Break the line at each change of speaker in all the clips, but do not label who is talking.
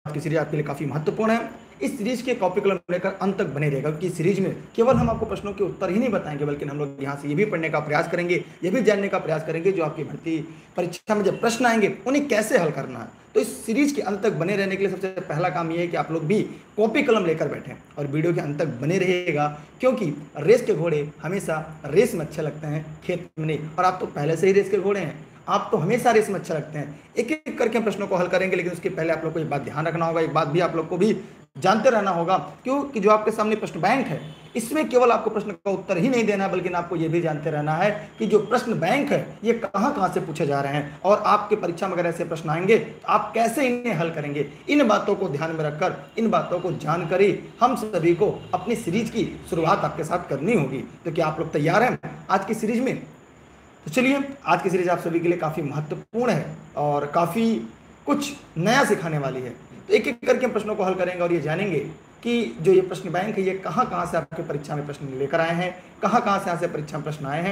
की सीरीज आपके लिए काफ़ी महत्वपूर्ण है। इस सीरीज के कॉपी कलम लेकर अंत तक बने रहेगा, क्योंकि सीरीज में केवल हम आपको प्रश्नों के उत्तर ही नहीं बताएंगे, बल्कि हम लोग यहाँ से ये भी पढ़ने का प्रयास करेंगे, ये भी जानने का प्रयास करेंगे जो आपकी भर्ती परीक्षा में जब प्रश्न आएंगे उन्हें कैसे हल करना है। तो इस सीरीज के अंत तक बने रहने के लिए सबसे पहला काम यह है कि आप लोग भी कॉपी कलम लेकर बैठें और वीडियो के अंत तक बने रहिएगा, क्योंकि रेस के घोड़े हमेशा रेस में अच्छे लगते हैं, खेत में नहीं। और आप तो पहले से ही रेस के घोड़े हैं, आप तो हमेशा रेस में अच्छा लगते हैं। एक एक करके प्रश्नों को हल करेंगे, लेकिन उसके पहले आप लोग को एक बात ध्यान रखना होगा, एक बात भी आप लोग को भी जानते रहना होगा, क्योंकि जो आपके सामने प्रश्न बैंक है इसमें केवल आपको प्रश्न का उत्तर ही नहीं देना है, बल्कि आपको यह भी जानते रहना है कि जो प्रश्न बैंक है ये कहां कहां से पूछे जा रहे हैं, और आपके परीक्षा में अगर ऐसे प्रश्न आएंगे तो आप कैसे इन्हें हल करेंगे। इन बातों को ध्यान में रखकर, इन बातों को जानकर ही हम सभी को अपनी सीरीज की शुरुआत आपके साथ करनी होगी। तो क्या आप लोग तैयार हैं आज की सीरीज में? तो चलिए, आज की सीरीज आप सभी के लिए काफ़ी महत्वपूर्ण है और काफ़ी कुछ नया सिखाने वाली है। तो एक एक करके हम प्रश्नों को हल करेंगे और ये जानेंगे कि जो ये प्रश्न बैंक है ये कहाँ कहाँ से आपके परीक्षा में प्रश्न लेकर आए हैं, कहाँ कहाँ से यहाँ से परीक्षा में प्रश्न आए हैं।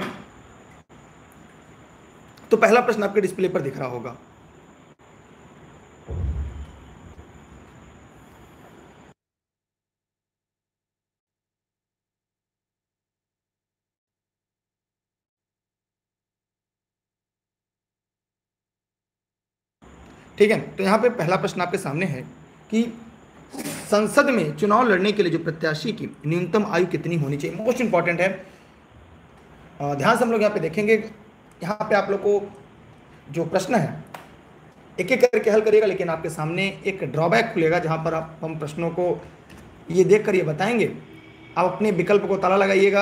तो पहला प्रश्न आपके डिस्प्ले पर दिख रहा होगा। ठीक है, तो यहाँ पे पहला प्रश्न आपके सामने है कि संसद में चुनाव लड़ने के लिए जो प्रत्याशी की न्यूनतम आयु कितनी होनी चाहिए। मोस्ट इंपॉर्टेंट है, ध्यान से हम लोग यहाँ पे देखेंगे। यहाँ पे आप लोग को जो प्रश्न है एक एक करके हल करिएगा, लेकिन आपके सामने एक ड्रॉबैक खुलेगा जहाँ पर हम प्रश्नों को ये देख कर ये बताएंगे। आप अपने विकल्प को ताला लगाइएगा।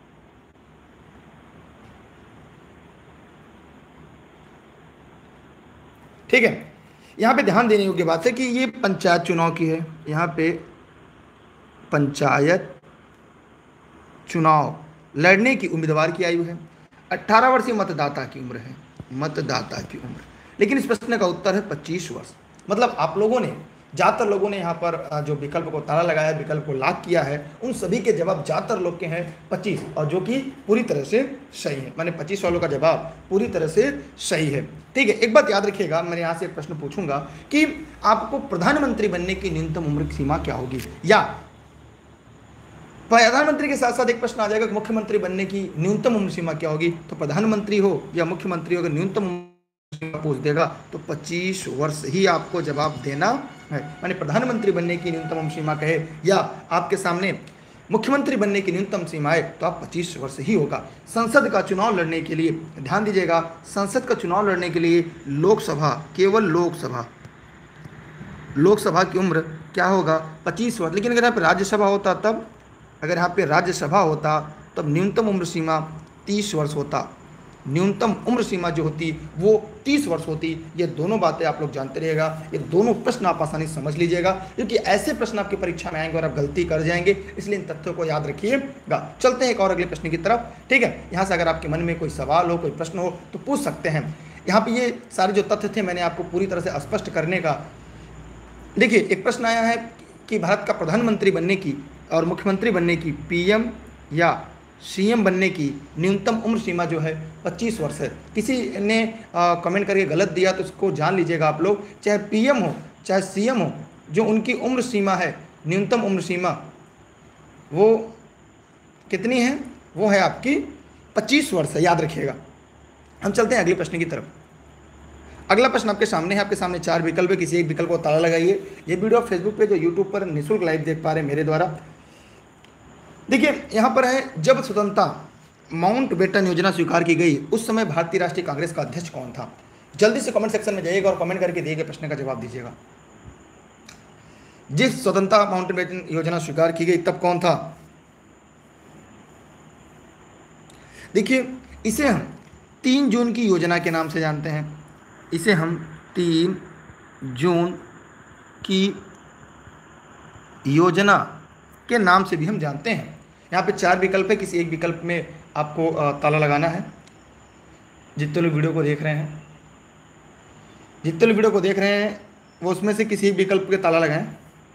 ठीक है, यहाँ पे ध्यान देने योग्य बात है कि ये पंचायत चुनाव की है। यहाँ पे पंचायत चुनाव लड़ने की उम्मीदवार की आयु है 18 वर्षीय मतदाता की उम्र है, मतदाता की उम्र। लेकिन इस प्रश्न का उत्तर है 25 वर्ष। मतलब आप लोगों ने, ज़्यादातर लोगों ने यहाँ पर जो विकल्प को ताला लगाया, विकल्प को लॉक किया है, उन सभी के जवाब ज़्यादातर लोग के हैं 25, और जो कि पूरी तरह से सही है। मैंने 25 वालों का जवाब पूरी तरह से सही है। ठीक है, एक बात याद रखिएगा, मैं यहाँ से एक प्रश्न पूछूंगा कि आपको प्रधानमंत्री बनने की न्यूनतम उम्र सीमा क्या होगी, या प्रधानमंत्री के साथ साथ एक प्रश्न आ जाएगा कि मुख्यमंत्री बनने की न्यूनतम उम्र सीमा क्या होगी। तो प्रधानमंत्री हो या मुख्यमंत्री हो, अगर न्यूनतम उम्र पूछ देगा तो 25 वर्ष ही आपको जवाब देना है। माने प्रधानमंत्री बनने की न्यूनतम उम्र सीमा कहे या आपके सामने मुख्यमंत्री बनने की न्यूनतम सीमा है तो आप 25 वर्ष ही होगा। संसद का चुनाव लड़ने के लिए, ध्यान दीजिएगा, संसद का चुनाव लड़ने के लिए लोकसभा, केवल लोकसभा की उम्र क्या होगा 25 वर्ष। लेकिन अगर यहाँ पे राज्यसभा होता तब, अगर यहाँ पे राज्यसभा होता तब न्यूनतम उम्र सीमा 30 वर्ष होता। न्यूनतम उम्र सीमा जो होती वो 30 वर्ष होती। ये दोनों बातें आप लोग जानते रहिएगा, ये दोनों प्रश्न आप आसानी से समझ लीजिएगा, क्योंकि ऐसे प्रश्न आपकी परीक्षा में आएंगे और आप गलती कर जाएंगे, इसलिए इन तथ्यों को याद रखिएगा। चलते हैं एक और अगले प्रश्न की तरफ। ठीक है, यहाँ से अगर आपके मन में कोई सवाल हो, कोई प्रश्न हो तो पूछ सकते हैं। यहाँ पे ये सारे जो तथ्य थे मैंने आपको पूरी तरह से स्पष्ट करने का। देखिए, एक प्रश्न आया है कि भारत का प्रधानमंत्री बनने की और मुख्यमंत्री बनने की, पीएम या सीएम बनने की न्यूनतम उम्र सीमा जो है 25 वर्ष है। किसी ने कमेंट करके गलत दिया तो उसको जान लीजिएगा आप लोग, चाहे पीएम हो चाहे सीएम हो, जो उनकी उम्र सीमा है, न्यूनतम उम्र सीमा वो कितनी है, वो है आपकी 25 वर्ष है, याद रखिएगा। हम चलते हैं अगले प्रश्न की तरफ। अगला प्रश्न आपके सामने है, आपके सामने 4 विकल्प है, किसी एक विकल्प को ताला लगाइए। ये वीडियो आप फेसबुक पे, जो यूट्यूब पर निःशुल्क लाइव देख पा रहे हैं मेरे द्वारा। देखिए, यहाँ पर है, जब स्वतंत्रता माउंटबेटन योजना स्वीकार की गई उस समय भारतीय राष्ट्रीय कांग्रेस का अध्यक्ष कौन था। जल्दी से कमेंट सेक्शन में जाइएगा और कमेंट करके दिए गए प्रश्न का जवाब दीजिएगा। जिस स्वतंत्रता माउंटबेटन योजना स्वीकार की गई तब कौन था। देखिए, इसे हम 3 जून की योजना के नाम से जानते हैं। इसे हम 3 जून की योजना के नाम से भी हम जानते हैं। यहाँ पे 4 विकल्प है, किसी एक विकल्प में आपको ताला लगाना है। जितने लोग वीडियो को देख रहे हैं, वो उसमें से किसी एक विकल्प के ताला लगाएं।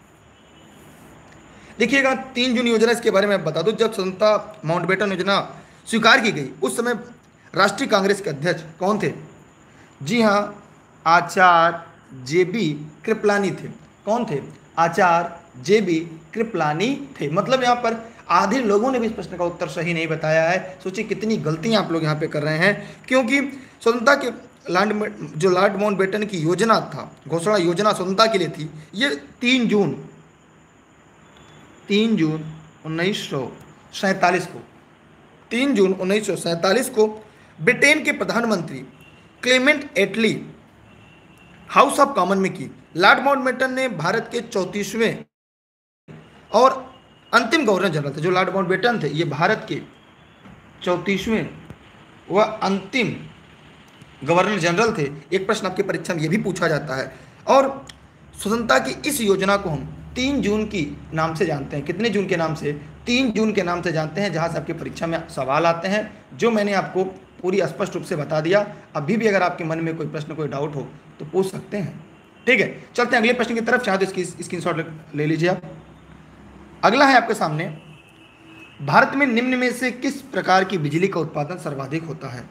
देखिएगा, 3 जून योजना, इसके बारे में बता दूं, जब स्वतंत्रता माउंटबेटन योजना स्वीकार की गई उस समय राष्ट्रीय कांग्रेस के अध्यक्ष कौन थे। जी हाँ, आचार्य JB कृपलानी थे। कौन थे? आचार्य जेबी कृपलानी थे। मतलब यहाँ पर आधे लोगों ने भी इस प्रश्न का उत्तर सही नहीं बताया है। सोचिए कितनी गलतियां आप लोग यहाँ पे कर रहे हैं, क्योंकि स्वतंत्रता के जो लॉर्ड माउंटबेटन की योजना था, घोषणा योजना स्वतंत्रता के लिए थी, ये 3 जून 1947 को 3 जून 1947 को ब्रिटेन के प्रधानमंत्री Clement Attlee House of Common में की। लॉर्ड माउंटबेटन ने भारत के 34वें और अंतिम गवर्नर जनरल थे। जो लॉर्ड माउंटबेटन थे ये भारत के 34वें व अंतिम गवर्नर जनरल थे। एक प्रश्न आपकी परीक्षा में ये भी पूछा जाता है। और स्वतंत्रता की इस योजना को हम 3 जून की नाम से जानते हैं। कितने जून के नाम से? 3 जून के नाम से जानते हैं, जहाँ से आपकी परीक्षा में सवाल आते हैं, जो मैंने आपको पूरी स्पष्ट रूप से बता दिया। अभी भी अगर आपके मन में कोई प्रश्न, कोई डाउट हो तो पूछ सकते हैं। ठीक है, चलते हैं अगले प्रश्न की तरफ। चाहे तो इसकी स्क्रीनशॉट ले लीजिए आप। अगला है आपके सामने, भारत में निम्न में से किस प्रकार की बिजली का उत्पादन सर्वाधिक होता है?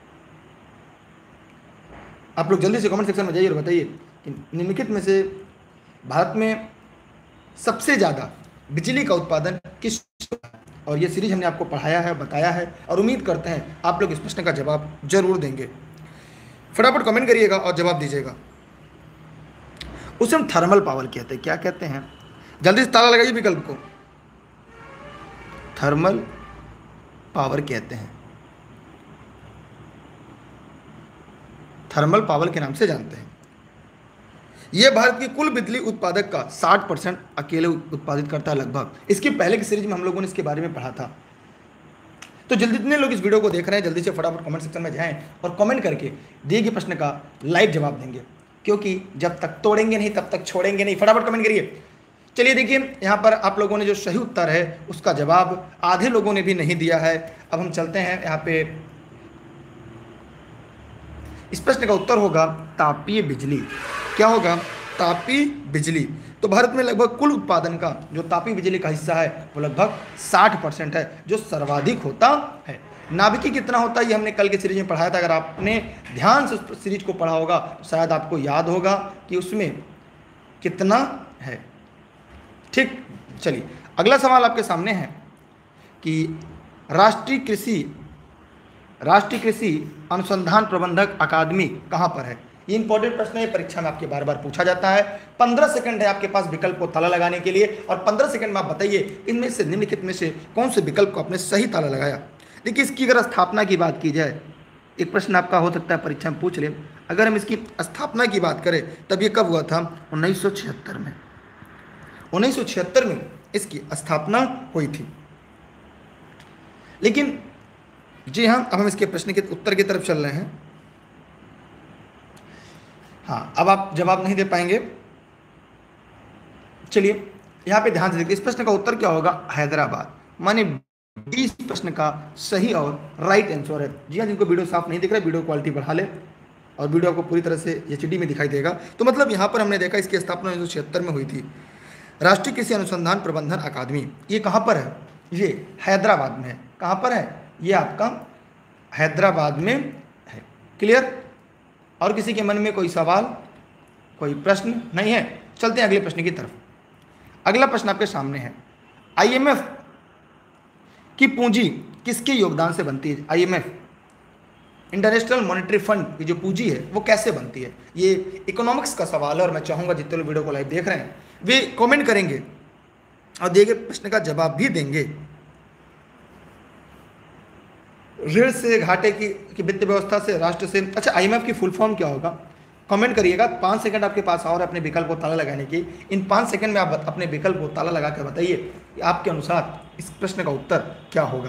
आप लोग जल्दी से कमेंट सेक्शन में जाइए और बताइए कि निम्नलिखित में से भारत में सबसे ज़्यादा बिजली का उत्पादन किस? और ये सीरीज हमने आपको पढ़ाया है, बताया है, और उम्मीद करते हैं आप लोग इस प्रश्न का जवाब जरूर देंगे। फटाफट कमेंट करिएगा और जवाब दीजिएगा। उसे हम थर्मल पावर कहते हैं। क्या कहते हैं? जल्दी से ताला लगाइए विकल्प को। थर्मल पावर कहते हैं, थर्मल पावर के नाम से जानते हैं। यह भारत की कुल बिजली उत्पादक का 60% अकेले उत्पादित करता है लगभग। इसके पहले की सीरीज में हम लोगों ने इसके बारे में पढ़ा था। तो जल्दी जितने लोग इस वीडियो को देख रहे हैं जल्दी से फटाफट कमेंट सेक्शन में जाएं और कमेंट करके दिए गए प्रश्न का लाइव जवाब देंगे, क्योंकि जब तक तोड़ेंगे नहीं तब तक छोड़ेंगे नहीं। फटाफट कमेंट करिए। चलिए देखिए, यहाँ पर आप लोगों ने जो सही उत्तर है उसका जवाब आधे लोगों ने भी नहीं दिया है। अब हम चलते हैं यहाँ पे। इस प्रश्न का उत्तर होगा तापीय बिजली। क्या होगा? तापीय बिजली। तो भारत में लगभग कुल उत्पादन का जो तापीय बिजली का हिस्सा है वो लगभग 60% है, जो सर्वाधिक होता है। नाभिकीय कितना होता है ये हमने कल के सीरीज में पढ़ाया था। अगर आपने ध्यान से उस सीरीज को पढ़ा होगा तो शायद आपको याद होगा कि उसमें कितना है। ठीक, चलिए अगला सवाल आपके सामने है कि राष्ट्रीय कृषि अनुसंधान प्रबंधक अकादमी कहाँ पर है? ये इंपॉर्टेंट प्रश्न है, परीक्षा में आपके बार बार पूछा जाता है। 15 सेकंड है आपके पास विकल्प को ताला लगाने के लिए, और 15 सेकंड में आप बताइए इनमें से निम्नलिखित में से कौन से विकल्प को आपने सही ताला लगाया। देखिए, इसकी अगर स्थापना की बात की जाए, एक प्रश्न आपका हो सकता है परीक्षा में पूछ ले। अगर हम इसकी स्थापना की बात करें तब ये कब हुआ था? 1976 में। 1976 में इसकी स्थापना हुई थी। लेकिन जी हाँ, अब हम इसके प्रश्न के उत्तर की तरफ चल रहे हैं। हाँ, अब आप जवाब नहीं दे पाएंगे। चलिए यहाँ पे ध्यान से देखिए, इस प्रश्न का उत्तर क्या होगा? हैदराबाद। माने 20 प्रश्न का सही और राइट आंसर है। जी हाँ, जिनको वीडियो साफ नहीं दिख रहा है वीडियो क्वालिटी बढ़ा ले और वीडियो आपको पूरी तरह से HD में दिखाई देगा। तो मतलब यहाँ पर हमने देखा इसकी स्थापना 1976 में हुई थी। राष्ट्रीय कृषि अनुसंधान प्रबंधन अकादमी ये कहाँ पर है? ये हैदराबाद में है। कहाँ पर है? ये आपका हैदराबाद में है। क्लियर? और किसी के मन में कोई सवाल, कोई प्रश्न नहीं है? चलते हैं अगले प्रश्न की तरफ। अगला प्रश्न आपके सामने है, IMF की पूंजी किसके योगदान से बनती है? IMF इंटरनेशनल मॉनेटरी फंड की जो पूंजी है वो कैसे बनती है? ये इकोनॉमिक्स का सवाल है और मैं चाहूँगा जितने लोग वीडियो को लाइव देख रहे हैं वे कमेंट करेंगे और दिए गए प्रश्न का जवाब भी देंगे। ऋण से, घाटे की वित्त व्यवस्था से, राष्ट्र से। अच्छा, IMF की फुल फॉर्म क्या होगा? कमेंट करिएगा। 5 सेकंड आपके पास और अपने विकल्प को ताला लगाने की। इन 5 सेकंड में आप अपने विकल्प को ताला लगा कर बताइए कि आपके अनुसार इस प्रश्न का उत्तर क्या होगा।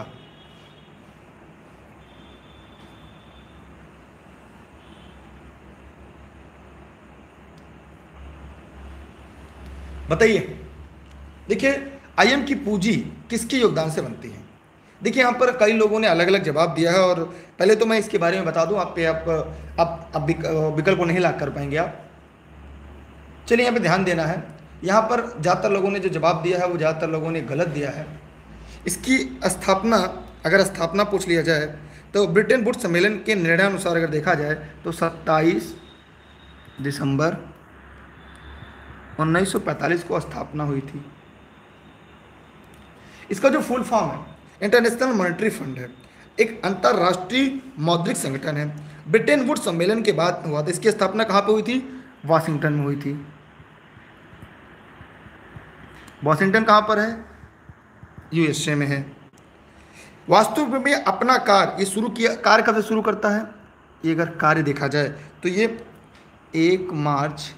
बताइए। देखिए, IMF की पूंजी किसके योगदान से बनती है? देखिए, यहाँ पर कई लोगों ने अलग अलग जवाब दिया है और पहले तो मैं इसके बारे में बता दूं, आप विकल्प को नहीं लाग कर पाएंगे आप। चलिए, यहाँ पे ध्यान देना है। यहाँ पर ज़्यादातर लोगों ने जो जवाब दिया है वो ज़्यादातर लोगों ने गलत दिया है। इसकी स्थापना, अगर स्थापना पूछ लिया जाए तो ब्रिटेन वुड्स सम्मेलन के निर्णयानुसार अगर देखा जाए तो 27 दिसंबर 1945 को स्थापना हुई थी। इसका जो फुल फॉर्म है, इंटरनेशनल मॉनेटरी फंड है, एक अंतर्राष्ट्रीय मौद्रिक संगठन है। ब्रिटेन वुड सम्मेलन के बाद हुआ था। इसकी स्थापना कहाँ पे हुई थी? वाशिंगटन में हुई थी। वाशिंगटन कहाँ पर है? यूएसए में है। वास्तव में अपना कार्य ये शुरू किया, कार्य कब से शुरू करता है? ये अगर कार्य देखा जाए तो ये 1 मार्च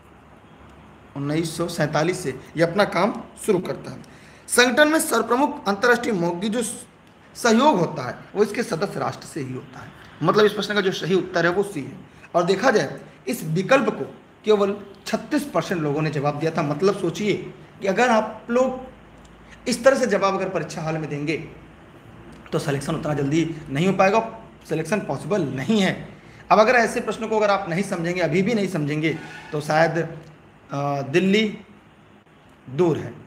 1947 से ये अपना काम शुरू करता है। संगठन में सर्वप्रमुख अंतर्राष्ट्रीय मौद्रिक जो सहयोग होता है वो इसके सदस्य राष्ट्र से ही होता है। मतलब इस प्रश्न का जो सही उत्तर है वो सी है। और देखा जाए इस विकल्प को केवल 36% लोगों ने जवाब दिया था। मतलब सोचिए कि अगर आप लोग इस तरह से जवाब अगर परीक्षा हाल में देंगे तो सिलेक्शन उतना जल्दी नहीं हो पाएगा, सिलेक्शन पॉसिबल नहीं है। अब अगर ऐसे प्रश्नों को अगर आप नहीं समझेंगे, अभी भी नहीं समझेंगे, तो शायद दिल्ली दूर है।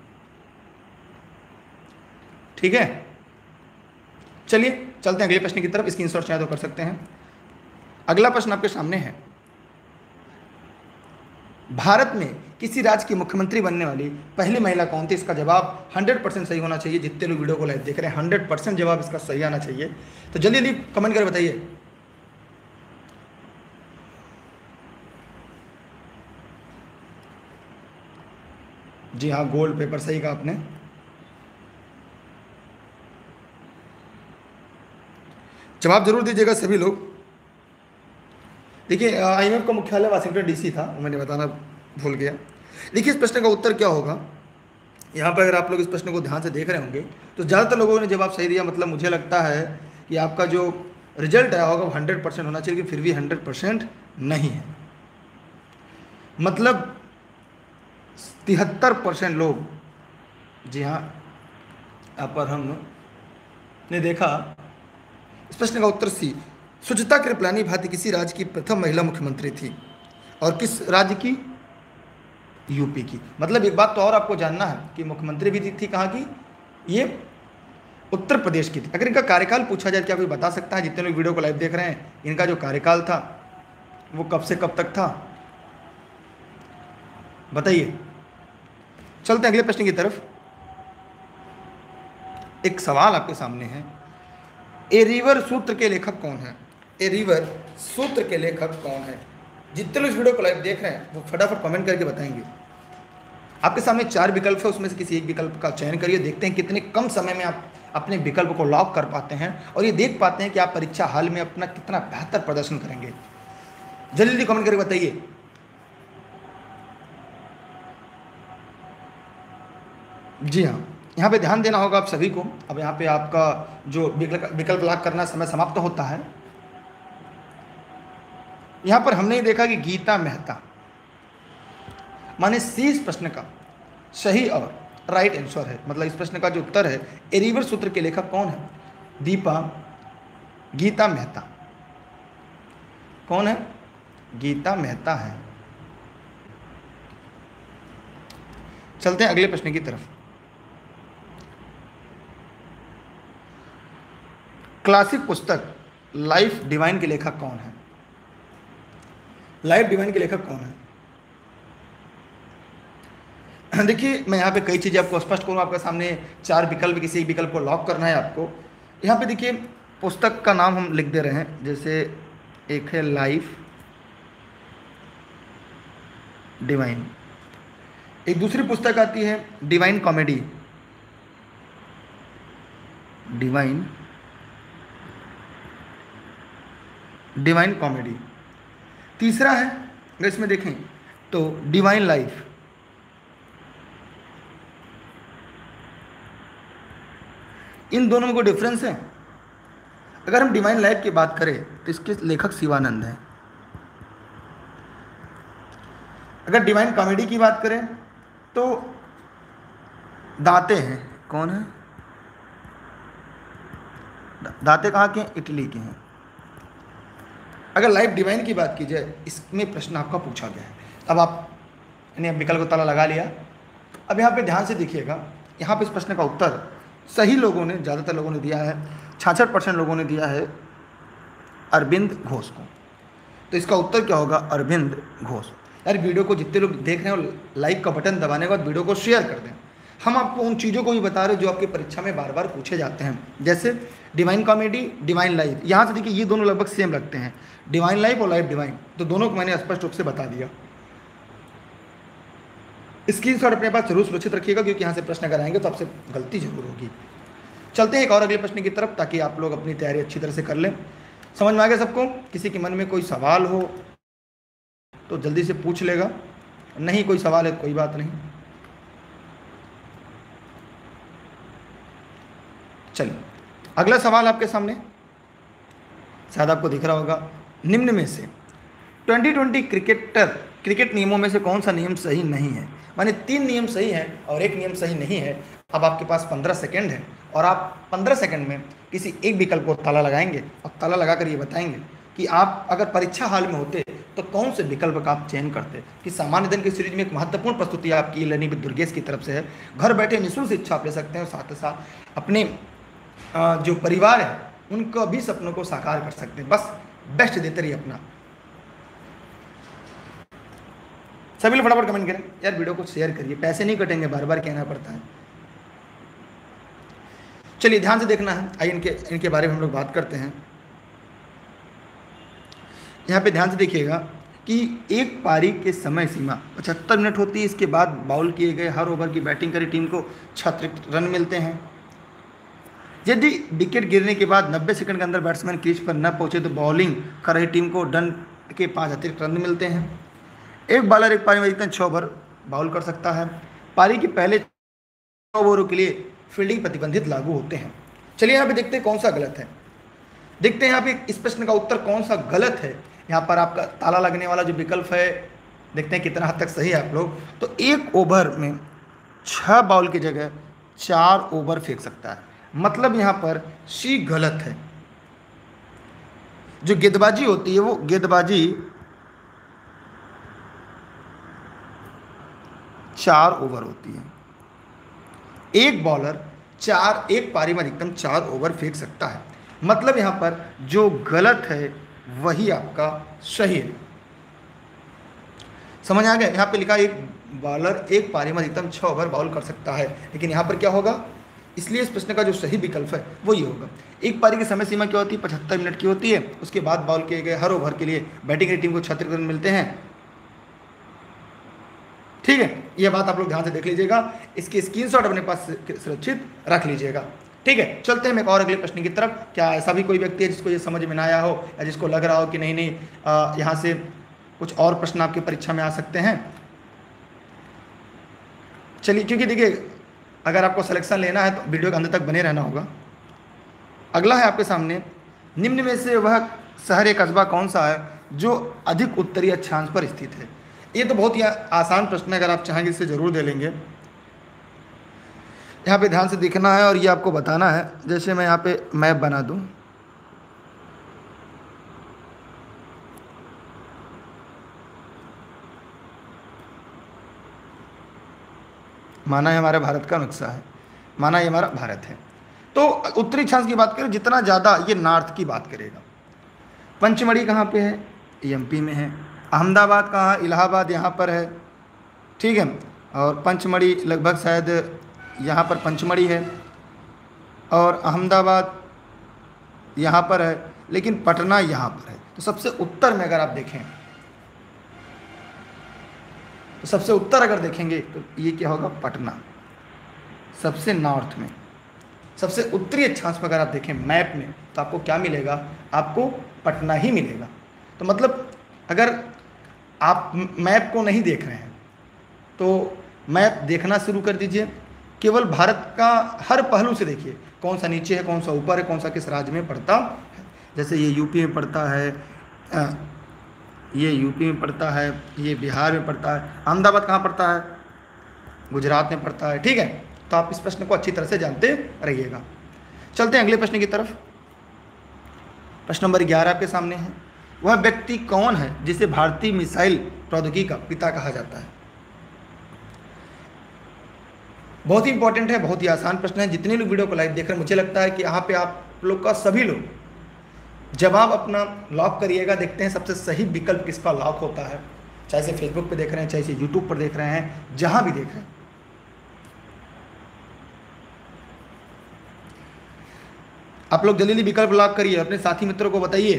ठीक है, चलिए चलते हैं अगले प्रश्न की तरफ। स्क्रीनशॉट शायद कर सकते हैं। अगला प्रश्न आपके सामने है, भारत में किसी राज्य की मुख्यमंत्री बनने वाली पहली महिला कौन थी? इसका जवाब 100% सही होना चाहिए। जितने लोग वीडियो को लाइव देख रहे हैं 100% जवाब इसका सही आना चाहिए। तो जल्दी जल्दी कमेंट करके बताइए। जी हाँ, गोल्ड पेपर, सही कहा आपने। जवाब जरूर दीजिएगा सभी लोग। देखिए IMF का मुख्यालय वाशिंगटन DC था, वो मैंने बताना भूल गया। देखिए इस प्रश्न का उत्तर क्या होगा। यहाँ पर अगर आप लोग इस प्रश्न को ध्यान से देख रहे होंगे तो ज़्यादातर लोगों ने जवाब सही दिया। मतलब मुझे लगता है कि आपका जो रिजल्ट आया होगा वो 100% होना चाहिए, लेकिन फिर भी 100% नहीं है। मतलब 73% लोग, जी हाँ, यहाँ पर हमने देखा इस प्रश्न का उत्तर सी, सुचित्रा कृपलानी भारत किसी राज्य की प्रथम महिला मुख्यमंत्री थी। और किस राज्य की? यूपी की। मतलब एक बात तो और आपको जानना है कि मुख्यमंत्री भी थी कहाँ की? ये उत्तर प्रदेश की थी। अगर इनका कार्यकाल पूछा जाए, क्या कोई बता सकता है? जितने लोग वीडियो को लाइव देख रहे हैं, इनका जो कार्यकाल था वो कब से कब तक था? बताइए। चलते हैं अगले प्रश्न की तरफ। एक सवाल आपके सामने है, ए रिवर सूत्र के लेखक कौन है? ए रिवर सूत्र के लेखक कौन है? जितने लोग वीडियो को लाइव देख रहे हैं वो फटाफट कमेंट करके बताएंगे। आपके सामने 4 विकल्प है, उसमें से किसी एक विकल्प का चयन करिए। देखते हैं कितने कम समय में आप अपने विकल्प को लॉक कर पाते हैं और ये देख पाते हैं कि आप परीक्षा हाल में अपना कितना बेहतर प्रदर्शन करेंगे। जल्दी जल्दी कमेंट करके बताइए। जी हाँ, यहाँ पे ध्यान देना होगा आप सभी को। अब यहाँ पे आपका जो विकल्प लॉक करना समय समाप्त होता है। यहाँ पर हमने ही देखा कि गीता मेहता, माने सी इस प्रश्न का सही और राइट आंसर है। मतलब इस प्रश्न का जो उत्तर है, ए रिवर सूत्र के लेखक कौन है? गीता मेहता। कौन है? गीता मेहता है। चलते हैं अगले प्रश्न की तरफ। क्लासिक पुस्तक लाइफ डिवाइन के लेखक कौन है? लाइफ डिवाइन के लेखक कौन है? देखिए मैं यहाँ पे कई चीज़ें आपको स्पष्ट करूँ। आपके सामने 4 विकल्प, किसी एक विकल्प को लॉक करना है आपको। यहाँ पे देखिए पुस्तक का नाम हम लिख दे रहे हैं। जैसे एक है लाइफ डिवाइन, एक दूसरी पुस्तक आती है डिवाइन कॉमेडी, डिवाइन कॉमेडी। तीसरा है, अगर इसमें देखें तो डिवाइन लाइफ। इन दोनों में कोई डिफरेंस है? अगर हम डिवाइन लाइफ की बात करें तो इसके लेखक शिवानंद हैं। अगर डिवाइन कॉमेडी की बात करें तो दाते हैं। कौन है? दाते कहाँ के हैं? इटली के हैं। अगर लाइफ डिवाइन की बात की जाए, इसमें प्रश्न आपका पूछा गया है। अब आपने विकल्प को ताला लगा लिया। अब यहाँ पे ध्यान से देखिएगा, यहाँ पे इस प्रश्न का उत्तर सही लोगों ने, ज़्यादातर लोगों ने दिया है, 66% लोगों ने दिया है अरविंद घोष को। तो इसका उत्तर क्या होगा? अरविंद घोष। यार वीडियो को जितने लोग देख रहे हो, लाइक का बटन दबाने के बाद वीडियो को शेयर कर दें। हम आपको उन चीज़ों को भी बता रहे हैं जो आपकी परीक्षा में बार बार पूछे जाते हैं, जैसे डिवाइन कॉमेडी, डिवाइन लाइफ। यहाँ से देखिए ये दोनों लगभग सेम लगते हैं, डिवाइन लाइफ और लाइफ डिवाइन, तो दोनों को मैंने स्पष्ट रूप से बता दिया। स्क्रीनशॉट अपने पास जरूर सुरक्षित रखिएगा, क्योंकि यहाँ से प्रश्न अगर आएंगे तो आपसे गलती जरूर होगी। चलते हैं एक और अगले प्रश्न की तरफ, ताकि आप लोग अपनी तैयारी अच्छी तरह से कर लें। समझ में आ गया सबको? किसी के मन में कोई सवाल हो तो जल्दी से पूछ लेगा, नहीं कोई सवाल है कोई बात नहीं। चलिए अगला सवाल आपके सामने, शायद आपको दिख रहा होगा, निम्न में से 2020 क्रिकेट नियमों में से कौन सा नियम सही नहीं है? माने 3 नियम सही है और 1 नियम सही नहीं है। अब आपके पास 15 सेकंड है और आप 15 सेकंड में किसी एक विकल्प को ताला लगाएंगे और ताला लगाकर ये बताएंगे कि आप अगर परीक्षा हाल में होते तो कौन से विकल्प का आप चयन करते। कि सामान्य अध्ययन की सीरीज में एक महत्वपूर्ण प्रस्तुति आपकी लर्निंग विद दुर्गेश की तरफ से है। घर बैठे निःशुल्क शिक्षा आप ले सकते हैं और साथ ही साथ अपने जो परिवार है उनको भी सपनों को साकार कर सकते हैं। बस बेस्ट देते रहिए अपना। सभी लोग फटाफट कमेंट करें यार, वीडियो को शेयर करिए, पैसे नहीं कटेंगे, बार बार कहना पड़ता है। चलिए ध्यान से देखना है, आइए इनके बारे में हम लोग बात करते हैं। यहाँ पे ध्यान से देखिएगा कि एक पारी के समय सीमा 75 मिनट होती है। इसके बाद बाउल किए गए हर ओवर की बैटिंग करी टीम को 6 अतिरिक्त रन मिलते हैं। यदि विकेट गिरने के बाद 90 सेकंड के अंदर बैट्समैन क्रीज पर न पहुंचे तो बॉलिंग कर रही टीम को डन के 5 अतिरिक्त रन मिलते हैं। एक बॉलर एक पारी में अधिकतम 6 ओवर बाउल कर सकता है। पारी के पहले 6 ओवरों के लिए फील्डिंग प्रतिबंधित लागू होते हैं। चलिए यहाँ पे देखते हैं कौन सा गलत है। देखते हैं यहाँ पे इस प्रश्न का उत्तर कौन सा गलत है। यहाँ पर आपका ताला लगने वाला जो विकल्प है, देखते हैं कितना हद तक सही है आप लोग। तो 1 ओवर में 6 बॉल की जगह 4 ओवर फेंक सकता है, मतलब यहाँ पर सी गलत है। जो गेंदबाजी होती है वो गेंदबाजी 4 ओवर होती है। एक बॉलर एक पारी में अधिकतम 4 ओवर फेंक सकता है, मतलब यहाँ पर जो गलत है वही आपका सही है। समझ आ गया? यहाँ पे लिखा है एक बॉलर एक पारी में अधिकतम 6 ओवर बॉल कर सकता है, लेकिन यहाँ पर क्या होगा? इसलिए इस प्रश्न का जो सही विकल्प है वो ये होगा। एक पारी की समय सीमा क्या होती है? 75 मिनट की होती है। उसके बाद बॉल किए गए हर ओवर के लिए बैटिंग की टीम को 36 रन मिलते हैं। ठीक है, ये बात आप लोग ध्यान से देख लीजिएगा, इसकी स्क्रीनशॉट अपने पास सुरक्षित रख लीजिएगा। ठीक है, चलते हैं एक और अगले प्रश्न की तरफ। क्या ऐसा भी कोई व्यक्ति है जिसको ये समझ में ना आया हो या जिसको लग रहा हो कि नहीं यहाँ से कुछ और प्रश्न आपकी परीक्षा में आ सकते हैं? चलिए, क्योंकि देखिए अगर आपको सिलेक्शन लेना है तो वीडियो के अंत तक बने रहना होगा। अगला है आपके सामने, निम्न में से वह शहर या कस्बा कौन सा है जो अधिक उत्तरी अक्षांश पर स्थित है? ये तो बहुत ही आसान प्रश्न है, अगर आप चाहेंगे इसे ज़रूर दे लेंगे। यहाँ पे ध्यान से देखना है और ये आपको बताना है। जैसे मैं यहाँ पे मैप बना दूँ, माना ये हमारे भारत का नक्शा है, माना ये हमारा भारत है, तो उत्तरी अक्षांश की बात करें जितना ज़्यादा ये नॉर्थ की बात करेगा। पंचमढ़ी कहाँ पे है? एमपी में है। अहमदाबाद कहाँ? इलाहाबाद यहाँ पर है। ठीक है, और पंचमढ़ी लगभग शायद यहाँ पर पंचमढ़ी है और अहमदाबाद यहाँ पर है, लेकिन पटना यहाँ पर है। तो सबसे उत्तर में अगर आप देखें तो सबसे उत्तर अगर देखेंगे तो ये क्या होगा? पटना। सबसे नॉर्थ में, सबसे उत्तरी अक्षांश में अगर आप देखें मैप में तो आपको क्या मिलेगा? आपको पटना ही मिलेगा। तो मतलब अगर आप मैप को नहीं देख रहे हैं तो मैप देखना शुरू कर दीजिए। केवल भारत का हर पहलू से देखिए, कौन सा नीचे है, कौन सा ऊपर है, कौन सा किस राज्य में पड़ता है। जैसे ये यूपी में पड़ता है, ये यूपी में पड़ता है, ये बिहार में पड़ता है। अहमदाबाद कहाँ पड़ता है? गुजरात में पड़ता है। ठीक है, तो आप इस प्रश्न को अच्छी तरह से जानते रहिएगा। चलते हैं अगले प्रश्न की तरफ। प्रश्न नंबर 11 आपके सामने है। वह व्यक्ति कौन है जिसे भारतीय मिसाइल प्रौद्योगिकी का पिता कहा जाता है? बहुत ही इंपॉर्टेंट है, बहुत ही आसान प्रश्न है। जितने लोग वीडियो को लाइव देख रहे हैं, मुझे लगता है कि यहाँ पे आप लोग का सभी लोग जवाब अपना लॉक करिएगा। देखते हैं सबसे सही विकल्प किसका लॉक होता है। चाहे से फेसबुक पे देख रहे हैं, चाहे से यूट्यूब पर देख रहे हैं, जहां भी देख रहे हैं। आप लोग जल्दी जल्दी विकल्प लॉक करिए, अपने साथी मित्रों को बताइए।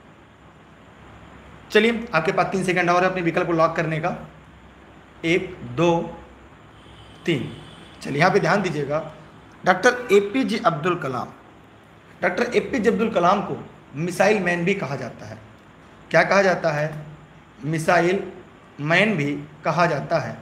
चलिए, आपके पास 3 सेकंड और है अपने विकल्प को लॉक करने का। 1 2 3। चलिए, यहाँ पे ध्यान दीजिएगा। Doctor APJ Abdul Kalam, doctor APJ Abdul Kalam को मिसाइल मैन भी कहा जाता है। क्या कहा जाता है? मिसाइल मैन भी कहा जाता है।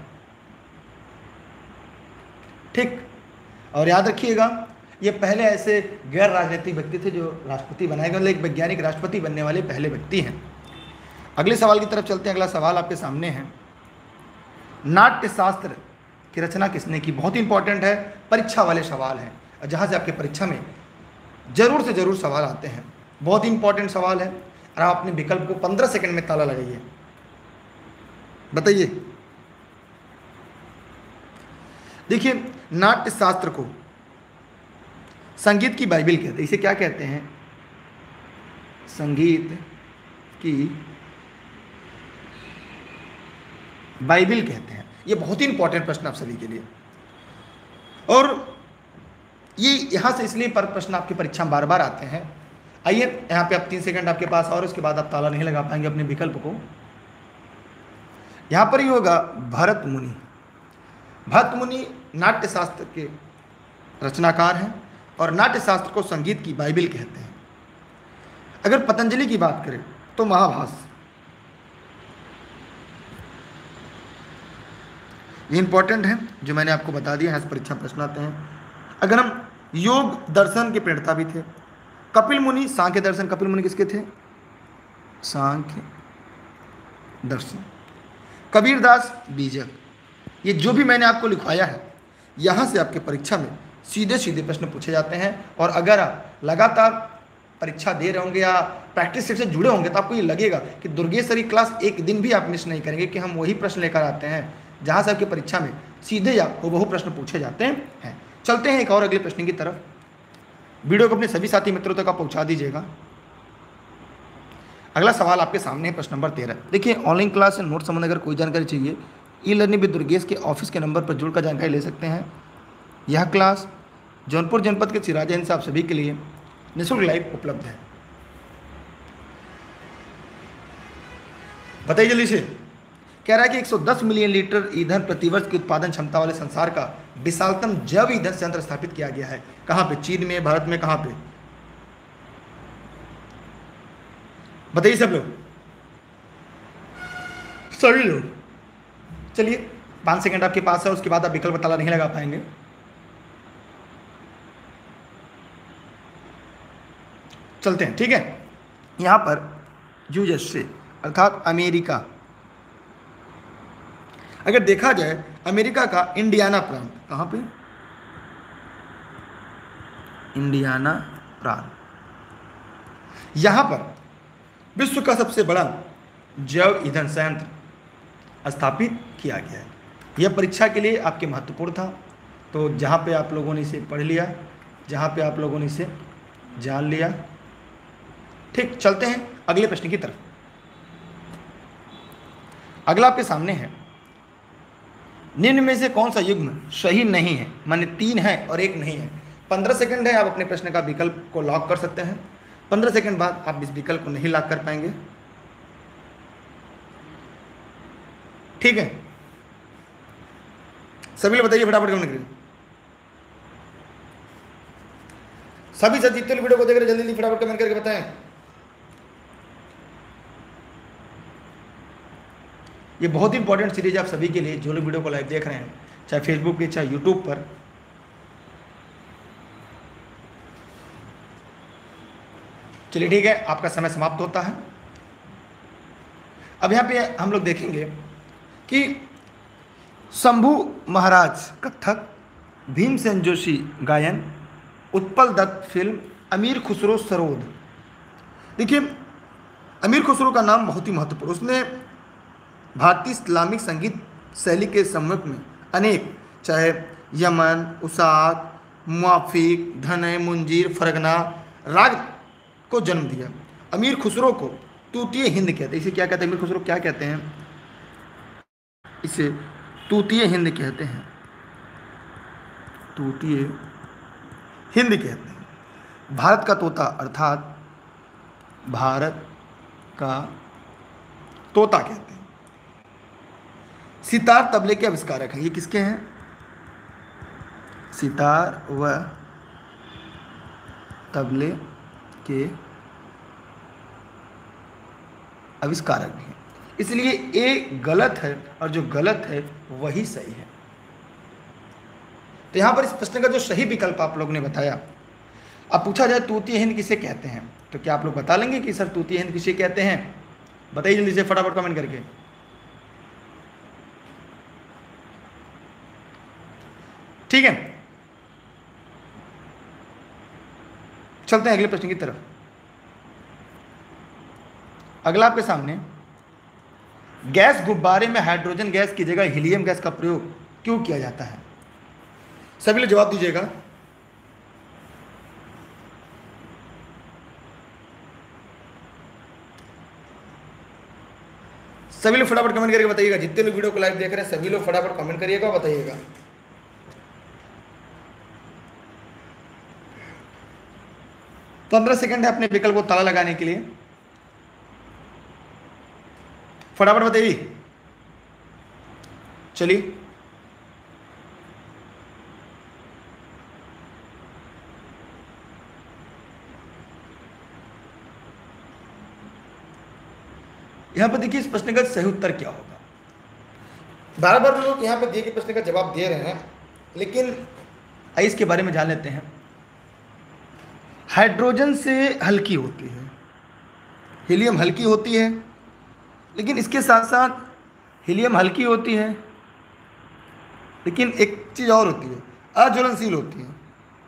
ठीक, और याद रखिएगा, ये पहले ऐसे गैर राजनीतिक व्यक्ति थे जो राष्ट्रपति बनाए गए, मतलब एक वैज्ञानिक राष्ट्रपति बनने वाले पहले व्यक्ति हैं। अगले सवाल की तरफ चलते हैं। अगला सवाल आपके सामने है, नाट्य शास्त्र की रचना किसने की? बहुत इंपॉर्टेंट है, परीक्षा वाले सवाल हैं, और जहाँ से आपके परीक्षा में जरूर से जरूर सवाल आते हैं। बहुत इंपॉर्टेंट सवाल है, और आप अपने विकल्प को 15 सेकंड में ताला लगाइए, बताइए। देखिए, नाट्य शास्त्र को संगीत की बाइबिल कहते हैं। इसे क्या कहते हैं? संगीत की बाइबिल कहते हैं। ये बहुत ही इंपॉर्टेंट प्रश्न आप सभी के लिए, और ये यहाँ से इसलिए पर प्रश्न आपकी परीक्षा में बार बार आते हैं। आइए, यहाँ पे आप 3 सेकंड आपके पास, और उसके बाद आप ताला नहीं लगा पाएंगे अपने विकल्प को। यहाँ पर ही होगा भरत मुनि। भरत मुनि नाट्य शास्त्र के रचनाकार हैं, और नाट्य शास्त्र को संगीत की बाइबिल कहते हैं। अगर पतंजलि की बात करें तो महाभाष्य। ये इंपॉर्टेंट है जो मैंने आपको बता दिया, यहाँ से परीक्षा प्रश्न आते हैं। अगर हम योग दर्शन के प्रणेता भी थे, कपिल मुनि सांख्य दर्शन। कपिल मुनि किसके थे? सांख्य दर्शन। कबीरदास बीजक। ये जो भी मैंने आपको लिखवाया है, यहाँ से आपके परीक्षा में सीधे सीधे प्रश्न पूछे जाते हैं। और अगर आप लगातार परीक्षा दे रहे होंगे या प्रैक्टिस से जुड़े होंगे, तो आपको ये लगेगा कि दुर्गेश्वरी क्लास एक दिन भी आप मिस नहीं करेंगे, कि हम वही प्रश्न लेकर आते हैं जहाँ से आपकी परीक्षा में सीधे या बहु प्रश्न पूछे जाते हैं। चलते हैं एक और अगले प्रश्न की तरफ। वीडियो को अपने सभी साथी मित्रों तक आप पहुँचा दीजिएगा। अगला सवाल आपके सामने है, प्रश्न नंबर 13। देखिए, ऑनलाइन क्लास से नोट संबंध अगर कोई जानकारी चाहिए, ई लर्निंग विद दुर्गेश के ऑफिस के नंबर पर जुड़कर जानकारी ले सकते हैं। यह क्लास जौनपुर जनपद के सिराजगंज से आप सभी के लिए निःशुल्क लाइव उपलब्ध है। बताइए जल्दी से। कह रहा है कि 110 मिलियन लीटर ईंधन प्रतिवर्ष की उत्पादन क्षमता वाले संसार का विशालतम जैव ईंधन संयंत्र स्थापित किया गया है। कहां पे? चीन में, भारत में, कहां पे? बताइए सब लोग, सभी लोग। चलिए, 5 सेकंड आपके पास है, उसके बाद आप विकल्प ताला नहीं लगा पाएंगे। चलते हैं, ठीक है। यहां पर यूएसए अर्थात अमेरिका, अगर देखा जाए अमेरिका का इंडियाना प्रांत, कहां पे? इंडियाना प्रांत। यहां पर विश्व का सबसे बड़ा जैव ईंधन संयंत्र स्थापित किया गया है। यह परीक्षा के लिए आपके महत्वपूर्ण था, तो जहां पे आप लोगों ने इसे पढ़ लिया, जहां पे आप लोगों ने इसे जान लिया। ठीक, चलते हैं अगले प्रश्न की तरफ। अगला आपके सामने है, निम्न में से कौन सा युग्म सही नहीं है? माने 3 है और 1 नहीं है। 15 सेकंड है, आप अपने प्रश्न का विकल्प को लॉक कर सकते हैं। 15 सेकंड बाद आप इस विकल्प को नहीं लॉक कर पाएंगे, ठीक है। सभी लोग बताइए फटाफट कमेंट करिए। सभी से जितने वीडियो को देख रहे जल्दी जल्दी फटाफट कमेंट करके बताएं। ये बहुत इंपॉर्टेंट सीरीज है आप सभी के लिए, जो लोग वीडियो को लाइव देख रहे हैं, चाहे फेसबुक पे चाहे यूट्यूब पर। चलिए ठीक है, आपका समय समाप्त होता है। अब यहाँ पे हम लोग देखेंगे कि शंभू महाराज कथक, भीमसेन जोशी गायन, उत्पल दत्त फिल्म, अमीर खुसरो सरोद। देखिए, अमीर खुसरो का नाम बहुत ही महत्वपूर्ण, उसने भारतीय इस्लामिक संगीत शैली के सम्मुख में अनेक, चाहे यमन, उसात, मुआफिक, धनय, मुंजीर, फरगना राग को जन्म दिया। अमीर खुसरो को तूतीय हिंद कहते हैं। इसे क्या कहते हैं? अमीर खुसरो क्या कहते हैं? इसे तूतीय हिंद कहते हैं, तूतीय हिंद कहते हैं। भारत का तोता अर्थात भारत का तोता कहते हैं। सितार तबले के आविष्कारक हैं, ये किसके हैं? सितार व तबले के आविष्कारक भी हैं। इसलिए ए गलत है और जो गलत है वही सही है। तो यहां पर इस प्रश्न का जो सही विकल्प आप लोगों ने बताया, अब पूछा जाए तूतीय हिंद किसे कहते हैं, तो क्या आप लोग बता लेंगे कि सर तूतीय हिंद किसे कहते हैं? बताइए जल्दी से फटाफट कमेंट करके। ठीक है, चलते हैं अगले प्रश्न की तरफ। अगला आपके सामने, गैस गुब्बारे में हाइड्रोजन गैस की जगह हीलियम गैस का प्रयोग क्यों किया जाता है? सभी लोग जवाब दीजिएगा। सभी लोग फटाफट कमेंट करके बताइएगा। जितने लोग वीडियो को लाइव देख रहे हैं सभी लोग फटाफट कमेंट करिएगा और बताइएगा। तो 15 सेकंड है अपने विकल्प को ताला लगाने के लिए, फटाफट बताइए। चलिए, यहां पर देखिए इस प्रश्न का सही उत्तर क्या होगा। बार बार लोग यहां पर दिए गए प्रश्न का जवाब दे रहे हैं, लेकिन आइए इसके बारे में जान लेते हैं। हाइड्रोजन से हल्की होती है, हीलियम हल्की होती है, लेकिन इसके साथ साथ हीलियम हल्की होती है, लेकिन एक चीज़ और होती है, अज्वलनशील होती है।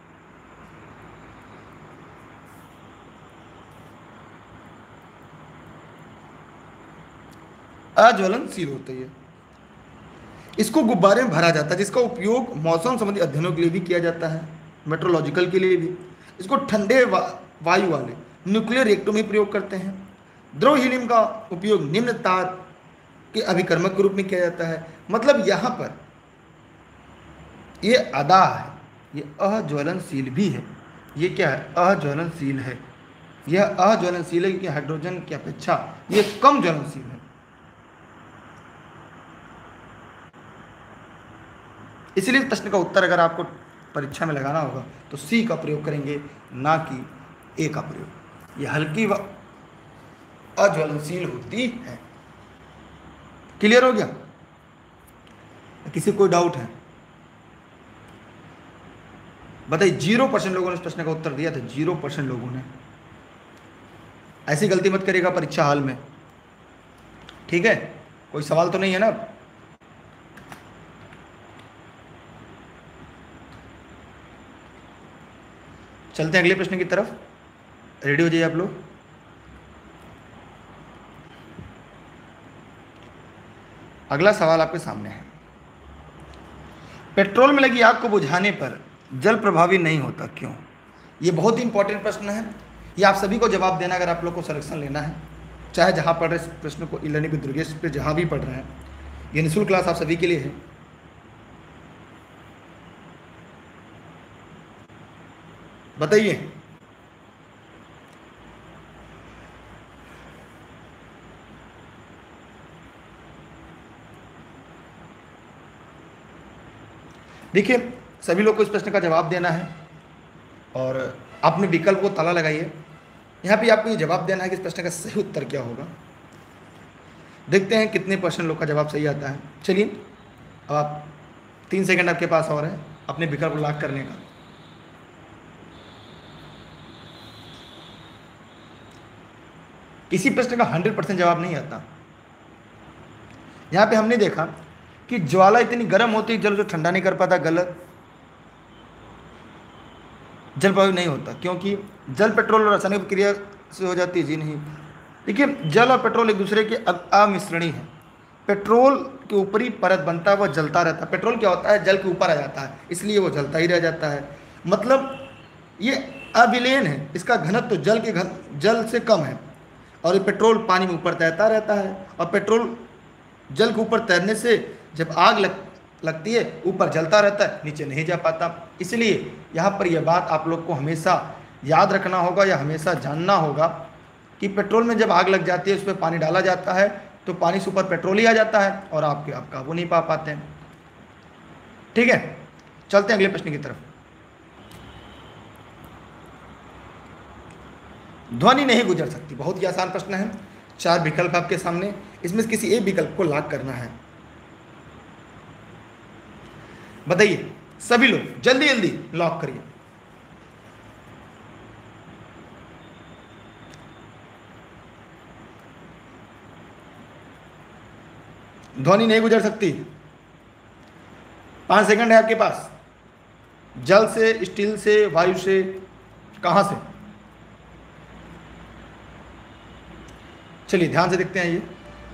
अज्वलनशील होती है। इसको गुब्बारे में भरा जाता है, जिसका उपयोग मौसम संबंधी अध्ययनों के लिए भी किया जाता है, मेट्रोलॉजिकल के लिए भी। इसको ठंडे वायु वाले न्यूक्लियर रिएक्टरों में प्रयोग करते हैं। द्रव हीलियम का उपयोग निम्न तार के अभिकर्मक के रूप में किया जाता है। मतलब यहाँ पर ये अदा है, ये अज्वलनशील भी है। ये क्या है? अज्वलनशील है। यह अज्वलनशील है क्योंकि हाइड्रोजन की अपेक्षा ये कम ज्वलनशील है। इसलिए प्रश्न का उत्तर अगर आपको परीक्षा में लगाना होगा तो सी का प्रयोग करेंगे, ना कि ए का प्रयोग। ये हल्की व अज्वलनशील होती है। क्लियर हो गया? किसी कोई डाउट है? बताइए। 0% लोगों ने इस प्रश्न का उत्तर दिया था, 0% लोगों ने। ऐसी गलती मत करिएगा परीक्षा हाल में, ठीक है? कोई सवाल तो नहीं है ना? चलते हैं अगले प्रश्न की तरफ। रेडी हो जाइए आप लोग। अगला सवाल आपके सामने है। पेट्रोल में लगी आग को बुझाने पर जल प्रभावी नहीं होता, क्यों? ये बहुत ही इंपॉर्टेंट प्रश्न है। ये आप सभी को जवाब देना, अगर आप लोग को सिलेक्शन लेना है, चाहे जहां पढ़ रहे इस प्रश्न को, ई-लर्निंग विद दुर्गेश पे जहां भी पढ़ रहे हैं, ये निःशुल्क क्लास आप सभी के लिए है। बताइए। देखिए, सभी लोग को इस प्रश्न का जवाब देना है और अपने विकल्प को ताला लगाइए। यहाँ पे आपको ये जवाब देना है कि इस प्रश्न का सही उत्तर क्या होगा। देखते हैं कितने % लोग का जवाब सही आता है। चलिए, अब आप 3 सेकंड आपके पास और है अपने विकल्प को लॉक करने का। किसी प्रश्न का 100% जवाब नहीं आता। यहाँ पे हमने देखा कि ज्वाला इतनी गर्म होती है, जल उसे ठंडा नहीं कर पाता। गलत। जल प्रभावी नहीं होता क्योंकि जल पेट्रोल और रासायनिक क्रिया से हो जाती है। जी नहीं। देखिए, जल और पेट्रोल एक दूसरे के अमिश्रणी है। पेट्रोल के ऊपरी परत बनता है, वह जलता रहता है। पेट्रोल क्या होता है? जल के ऊपर आ जाता है, इसलिए वो जलता ही रह जाता है। मतलब ये अविलीन है, इसका घनत्व तो जल से कम है। और ये पेट्रोल पानी में ऊपर तैरता रहता है, और पेट्रोल जल के ऊपर तैरने से जब आग लगती है ऊपर जलता रहता है, नीचे नहीं जा पाता। इसलिए यहाँ पर यह बात आप लोग को हमेशा याद रखना होगा या हमेशा जानना होगा कि पेट्रोल में जब आग लग जाती है उस पर पानी डाला जाता है तो पानी से ऊपर पेट्रोल ही आ जाता है और आप काबू नहीं पा पाते हैं। ठीक है, चलते हैं अगले प्रश्न की तरफ। ध्वनि नहीं गुजर सकती, बहुत ही आसान प्रश्न है। 4 विकल्प आपके सामने, इसमें से किसी एक विकल्प को लॉक करना है। बताइए सभी लोग, जल्दी जल्दी लॉक करिए। ध्वनि नहीं गुजर सकती, 5 सेकंड है आपके पास। जल से, स्टील से, वायु से, कहां से? चलिए ध्यान से देखते हैं। ये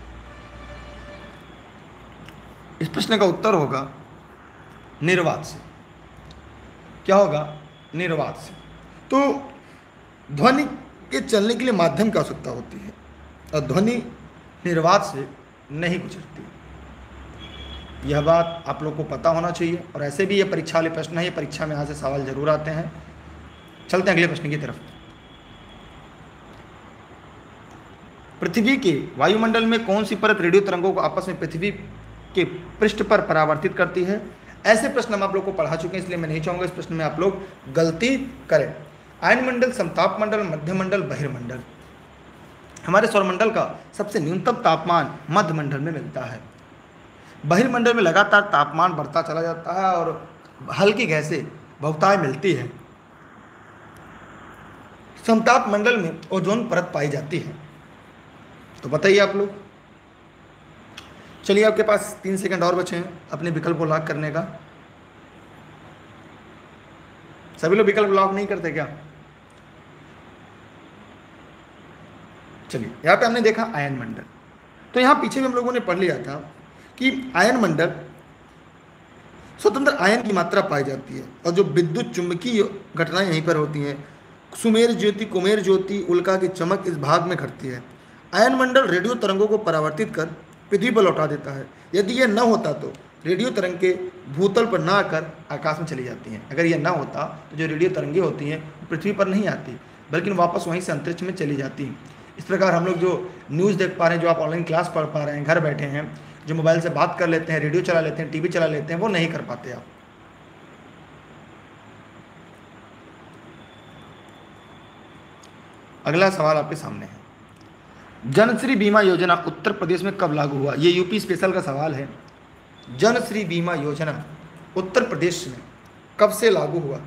इस प्रश्न का उत्तर होगा निर्वात से। क्या होगा? निर्वात से। तो ध्वनि के चलने के लिए माध्यम की आवश्यकता होती है और ध्वनि निर्वात से नहीं गुजरती। यह बात आप लोग को पता होना चाहिए और ऐसे भी ये परीक्षा वाले प्रश्न है, ये परीक्षा में यहाँ से सवाल जरूर आते हैं। चलते हैं अगले प्रश्न की तरफ। पृथ्वी के वायुमंडल में कौन सी परत रेडियो तरंगों को आपस में पृथ्वी के पृष्ठ पर परावर्तित करती है? ऐसे प्रश्न हम आप लोग को पढ़ा चुके हैं, इसलिए मैं नहीं चाहूंगा इस प्रश्न में आप लोग गलती करें। आयनमंडल, समताप मंडल, मध्यमंडल, बहिर्मंडल। हमारे सौरमंडल का सबसे न्यूनतम तापमान मध्य मंडल में मिलता है। बहिर्मंडल में लगातार तापमान बढ़ता चला जाता है और हल्की गैसें बहुतायत मिलती है। समताप मंडल में ओजोन परत पाई जाती है। तो बताइए आप लोग। चलिए आपके पास 3 सेकंड और बचे हैं अपने विकल्प को लॉक करने का। सभी लोग विकल्प लॉक नहीं करते क्या? चलिए, यहाँ पे हमने देखा आयन मंडल। तो यहाँ पीछे भी हम लोगों ने पढ़ लिया था कि आयन मंडल स्वतंत्र आयन की मात्रा पाई जाती है और जो विद्युत चुंबकीय घटनाएं यहीं पर होती हैं। सुमेर ज्योति, कुमेर ज्योति, उल्का की चमक इस भाग में घटती है। आयन मंडल रेडियो तरंगों को परावर्तित कर पृथ्वी पर लौटा देता है। यदि यह न होता तो रेडियो तरंग के भूतल पर न आकर आकाश में चली जाती हैं। अगर यह न होता तो जो रेडियो तरंगें होती हैं पृथ्वी पर नहीं आती बल्कि वापस वहीं से अंतरिक्ष में चली जाती हैं। इस प्रकार हम लोग जो न्यूज़ देख पा रहे हैं, जो आप ऑनलाइन क्लास पढ़ पा रहे हैं, घर बैठे हैं, जो मोबाइल से बात कर लेते हैं, रेडियो चला लेते हैं, टीवी चला लेते हैं, वो नहीं कर पाते आप। अगला सवाल आपके सामने है। जनश्री बीमा योजना उत्तर प्रदेश में कब लागू हुआ? ये यूपी स्पेशल का सवाल है। जनश्री बीमा योजना उत्तर प्रदेश में कब से लागू हुआ?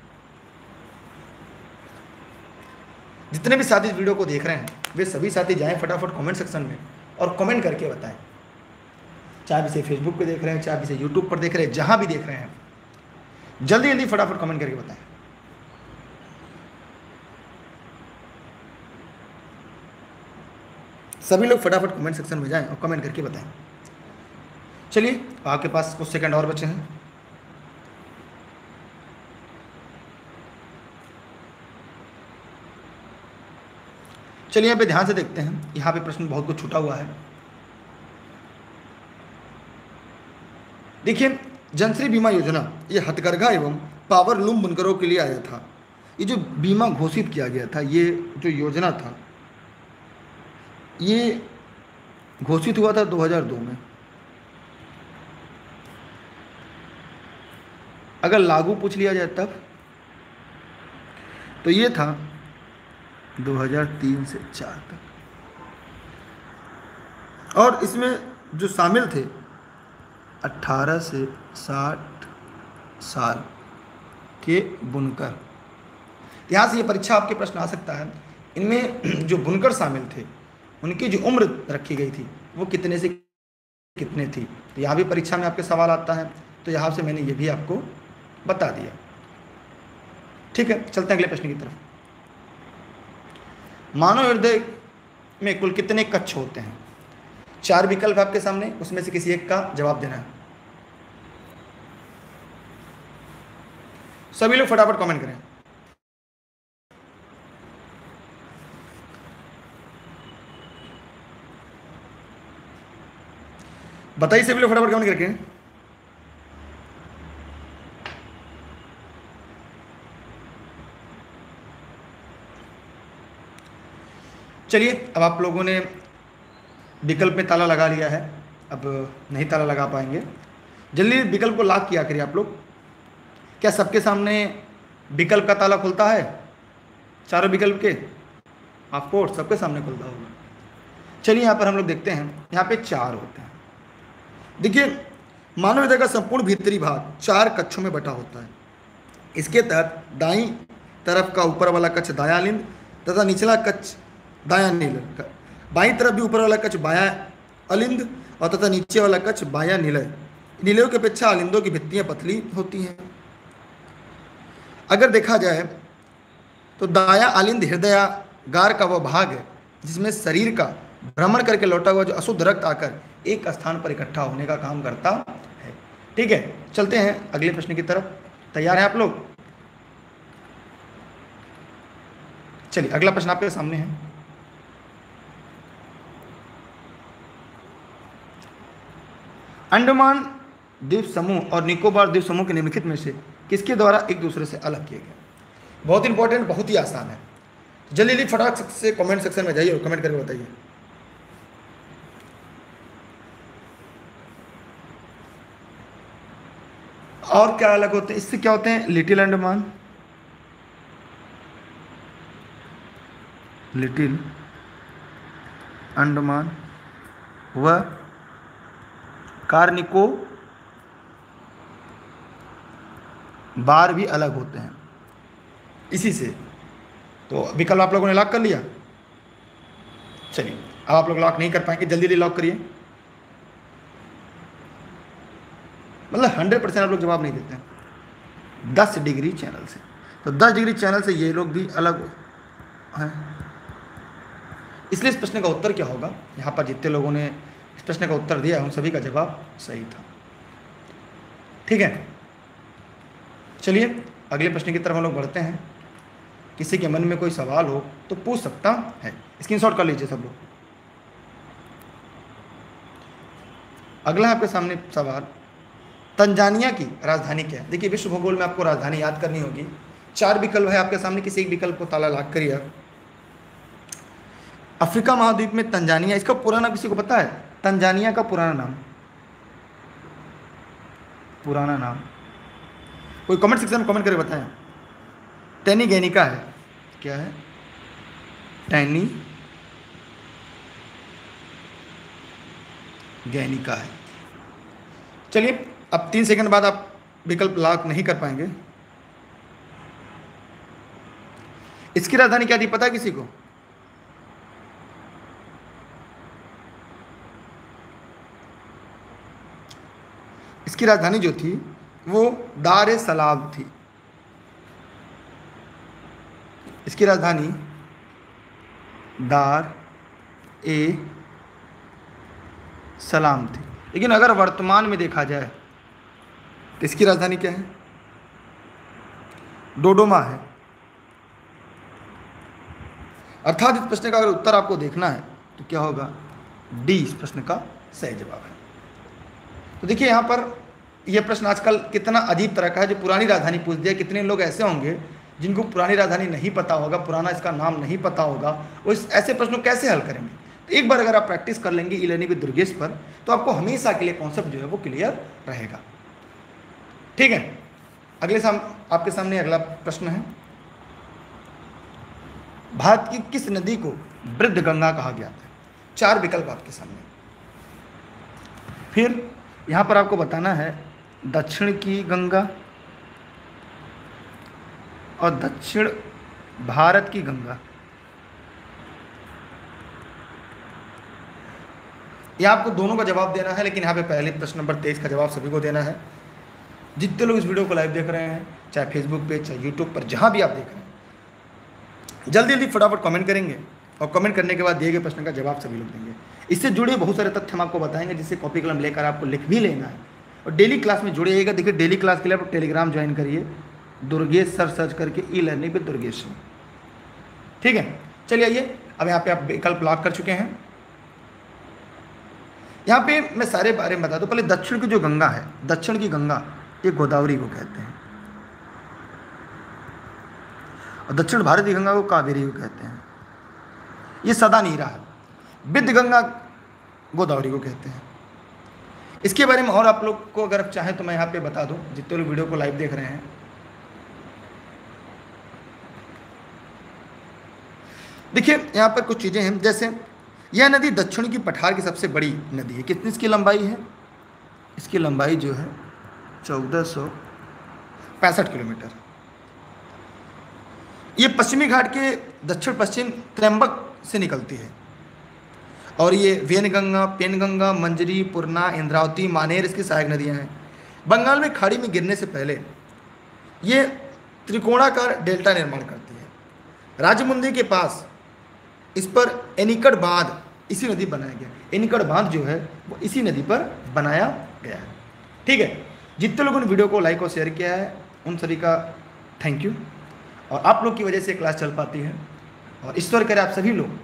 जितने भी साथी इस वीडियो को देख रहे हैं वे सभी साथी जाएं फटाफट कमेंट सेक्शन में और कमेंट करके बताएं। चाहे आप इसे फेसबुक पे देख रहे हैं, चाहे आप इसे यूट्यूब पर देख रहे हैं, जहां भी देख रहे हैं, जल्दी जल्दी फटाफट कमेंट करके बताएं। सभी लोग फटाफट कमेंट सेक्शन में जाएं और कमेंट करके बताएं। चलिए, आपके पास कुछ सेकंड और बचे हैं। चलिए यहाँ पे ध्यान से देखते हैं। यहाँ पे प्रश्न बहुत कुछ छूटा हुआ है। देखिए, जनश्री बीमा योजना ये हथकरघा एवं पावर लूम बुनकरों के लिए आया था। ये जो बीमा घोषित किया गया था, ये जो योजना था, ये घोषित हुआ था 2002 में। अगर लागू पूछ लिया जाए तब तो ये था 2003 से 4 तक। और इसमें जो शामिल थे 18 से 60 साल के बुनकर। यहाँ से ये परीक्षा आपके प्रश्न आ सकता है। इनमें जो बुनकर शामिल थे उनकी जो उम्र रखी गई थी वो कितने से कितने थी? तो यहाँ भी परीक्षा में आपके सवाल आता है, तो यहाँ से मैंने ये भी आपको बता दिया। ठीक है, चलते हैं अगले प्रश्न की तरफ। मानव हृदय में कुल कितने कक्ष होते हैं? 4 विकल्प आपके सामने, उसमें से किसी एक का जवाब देना है। सभी लोग फटाफट कमेंट करें। बताइए सभी लोग फटाफट कमेंट करके। चलिए, अब आप लोगों ने विकल्प में ताला लगा लिया है, अब नहीं ताला लगा पाएंगे। जल्दी विकल्प को लॉक किया करिए आप लोग। क्या सबके सामने विकल्प का ताला खुलता है? चारों विकल्प के? ऑफ कोर्स सबके सामने खुलता होगा। चलिए यहाँ पर हम लोग देखते हैं, यहाँ पे 4 होते हैं। देखिए, मानव हृदय का संपूर्ण भीतरी भाग 4 कक्षों में बटा होता है। इसके तहत दाईं तरफ का ऊपर वाला कक्ष दायां अलिंद तथा निचला कक्ष दायां नीलय, बाईं तरफ भी ऊपर वाला कक्ष बायां अलिंद और तथा नीचे वाला कक्ष बायां निलय। निलयों की अपेक्षा अलिंदों की भित्तियां पतली होती हैं। अगर देखा जाए तो दायां अलिंद हृदयागार का वह भाग है जिसमें शरीर का भ्रमण करके लौटा हुआ जो अशुद्ध रक्त आकर एक स्थान पर इकट्ठा होने का काम करता है। ठीक है, चलते हैं अगले प्रश्न की तरफ। तैयार हैं आप लोग? चलिए, अगला प्रश्न आपके सामने है। अंडमान द्वीप समूह और निकोबार द्वीप समूह के निम्नलिखित में से किसके द्वारा एक दूसरे से अलग किए गए? बहुत इंपॉर्टेंट, बहुत ही आसान है। जल्दी जल्दी फटाक से कमेंट सेक्शन में जाइए और कमेंट करके बताइए। और क्या अलग होते हैं इससे? क्या होते हैं? लिटिल अंडमान, लिटिल अंडमान व कार्निको बार भी अलग होते हैं इसी से। तो विकल्प आप लोगों ने लॉक कर लिया। चलिए, अब आप लोग लॉक नहीं कर पाएंगे, जल्दी जल्दी लॉक करिए। मतलब 100% आप लोग जवाब नहीं देते हैं। 10 डिग्री चैनल से, तो 10 डिग्री चैनल से ये लोग भी अलग हैं। इसलिए इस प्रश्न का उत्तर क्या होगा? यहाँ पर जितने लोगों ने इस प्रश्न का उत्तर दिया उन सभी का जवाब सही था। ठीक है, चलिए अगले प्रश्न की तरफ हम लोग बढ़ते हैं। किसी के मन में कोई सवाल हो तो पूछ सकता है, स्क्रीनशॉट कर लीजिए सब लोग। अगला आपके सामने सवाल, तंजानिया की राजधानी क्या है? देखिए, विश्व भूगोल में आपको राजधानी याद करनी होगी। 4 विकल्प है आपके सामने, किसी एक विकल्प को ताला लॉक करिए। अफ्रीका महाद्वीप में तंजानिया, इसका पुराना नाम किसी को पता है? तंजानिया का पुराना नाम, पुराना नाम कोई कमेंट सेक्शन में कमेंट करके बताएं। टैनी गैनिका है। क्या है? टैनी गैनिका है। चलिए, अब 3 सेकंड बाद आप विकल्प लॉक नहीं कर पाएंगे। इसकी राजधानी क्या थी पता है किसी को? इसकी राजधानी जो थी वो दार ए सलाम थी। इसकी राजधानी दार ए सलाम थी। लेकिन अगर वर्तमान में देखा जाए तो इसकी राजधानी क्या है? डोडोमा है। अर्थात इस प्रश्न का अगर उत्तर आपको देखना है तो क्या होगा? डी इस प्रश्न का सही जवाब है। तो देखिए, यहाँ पर यह प्रश्न आजकल कितना अजीब तरह का है, जो पुरानी राजधानी पूछ दिया। कितने लोग ऐसे होंगे जिनको पुरानी राजधानी नहीं पता होगा, पुराना इसका नाम नहीं पता होगा, वो ऐसे प्रश्नों कैसे हल करेंगे? तो एक बार अगर आप प्रैक्टिस कर लेंगे ई लर्निंग विद दुर्गेश पर, तो आपको हमेशा के लिए कॉन्सेप्ट जो है वो क्लियर रहेगा। ठीक है, अगले आपके सामने अगला प्रश्न है, भारत की किस नदी को वृद्ध गंगा कहा गया था? 4 विकल्प आपके सामने। फिर यहाँ पर आपको बताना है दक्षिण की गंगा और दक्षिण भारत की गंगा। यहाँ आपको दोनों का जवाब देना है, लेकिन यहाँ पे पहले प्रश्न नंबर 23 का जवाब सभी को देना है। जितने लोग इस वीडियो को लाइव देख रहे हैं, चाहे फेसबुक पे, चाहे यूट्यूब पर, जहाँ भी आप देख रहे हैं, जल्दी जल्दी फटाफट कमेंट करेंगे और कमेंट करने के बाद दिए गए प्रश्न का जवाब सभी लोग देंगे। इससे जुड़े बहुत सारे तथ्य हम आपको बताएंगे, जिससे कॉपी कलम लेकर आपको लिख भी लेना है और डेली क्लास में जुड़िएगा। देखिए, डेली क्लास के लिए आप टेलीग्राम ज्वाइन करिए, दुर्गेश सर सर्च करके ई लर्निंग विद दुर्गेश। ठीक है, चलिए आइए, अब यहाँ पे आप विकल्प लॉक कर चुके हैं। यहाँ पे मैं सारे बारे में बता दूँ। पहले दक्षिण की जो गंगा है, दक्षिण की गंगा, ये गोदावरी को कहते हैं, और दक्षिण भारत की गंगा को कावेरी को कहते हैं। ये सदा नीरा है। विद्य गंगा गोदावरी को कहते हैं। इसके बारे में और आप लोग को अगर आप चाहें तो मैं यहाँ पे बता दूं, जितने लोग वीडियो को लाइव देख रहे हैं। देखिए यहाँ पर कुछ चीज़ें हैं, जैसे यह नदी दक्षिण की पठार की सबसे बड़ी नदी है। कितनी इसकी लंबाई है? इसकी लंबाई जो है 1465 किलोमीटर। ये पश्चिमी घाट के दक्षिण पश्चिम त्र्यंबक से निकलती है, और ये वेनगंगा, पेनगंगा, मंजरी, पूर्णा, इंद्रावती, मानेर इसकी सहायक नदियां हैं। बंगाल में खाड़ी में गिरने से पहले ये त्रिकोणाकार डेल्टा निर्माण करती है। राजमुंदी के पास इस पर एनीकट बांध इसी नदी बनाया गया। एनीकट बांध जो है वो इसी नदी पर बनाया गया है। ठीक है, जितने लोगों ने वीडियो को लाइक और शेयर किया है उन सभी का थैंक यू। और आप लोग की वजह से क्लास चल पाती है, और ईश्वर करे आप सभी लोग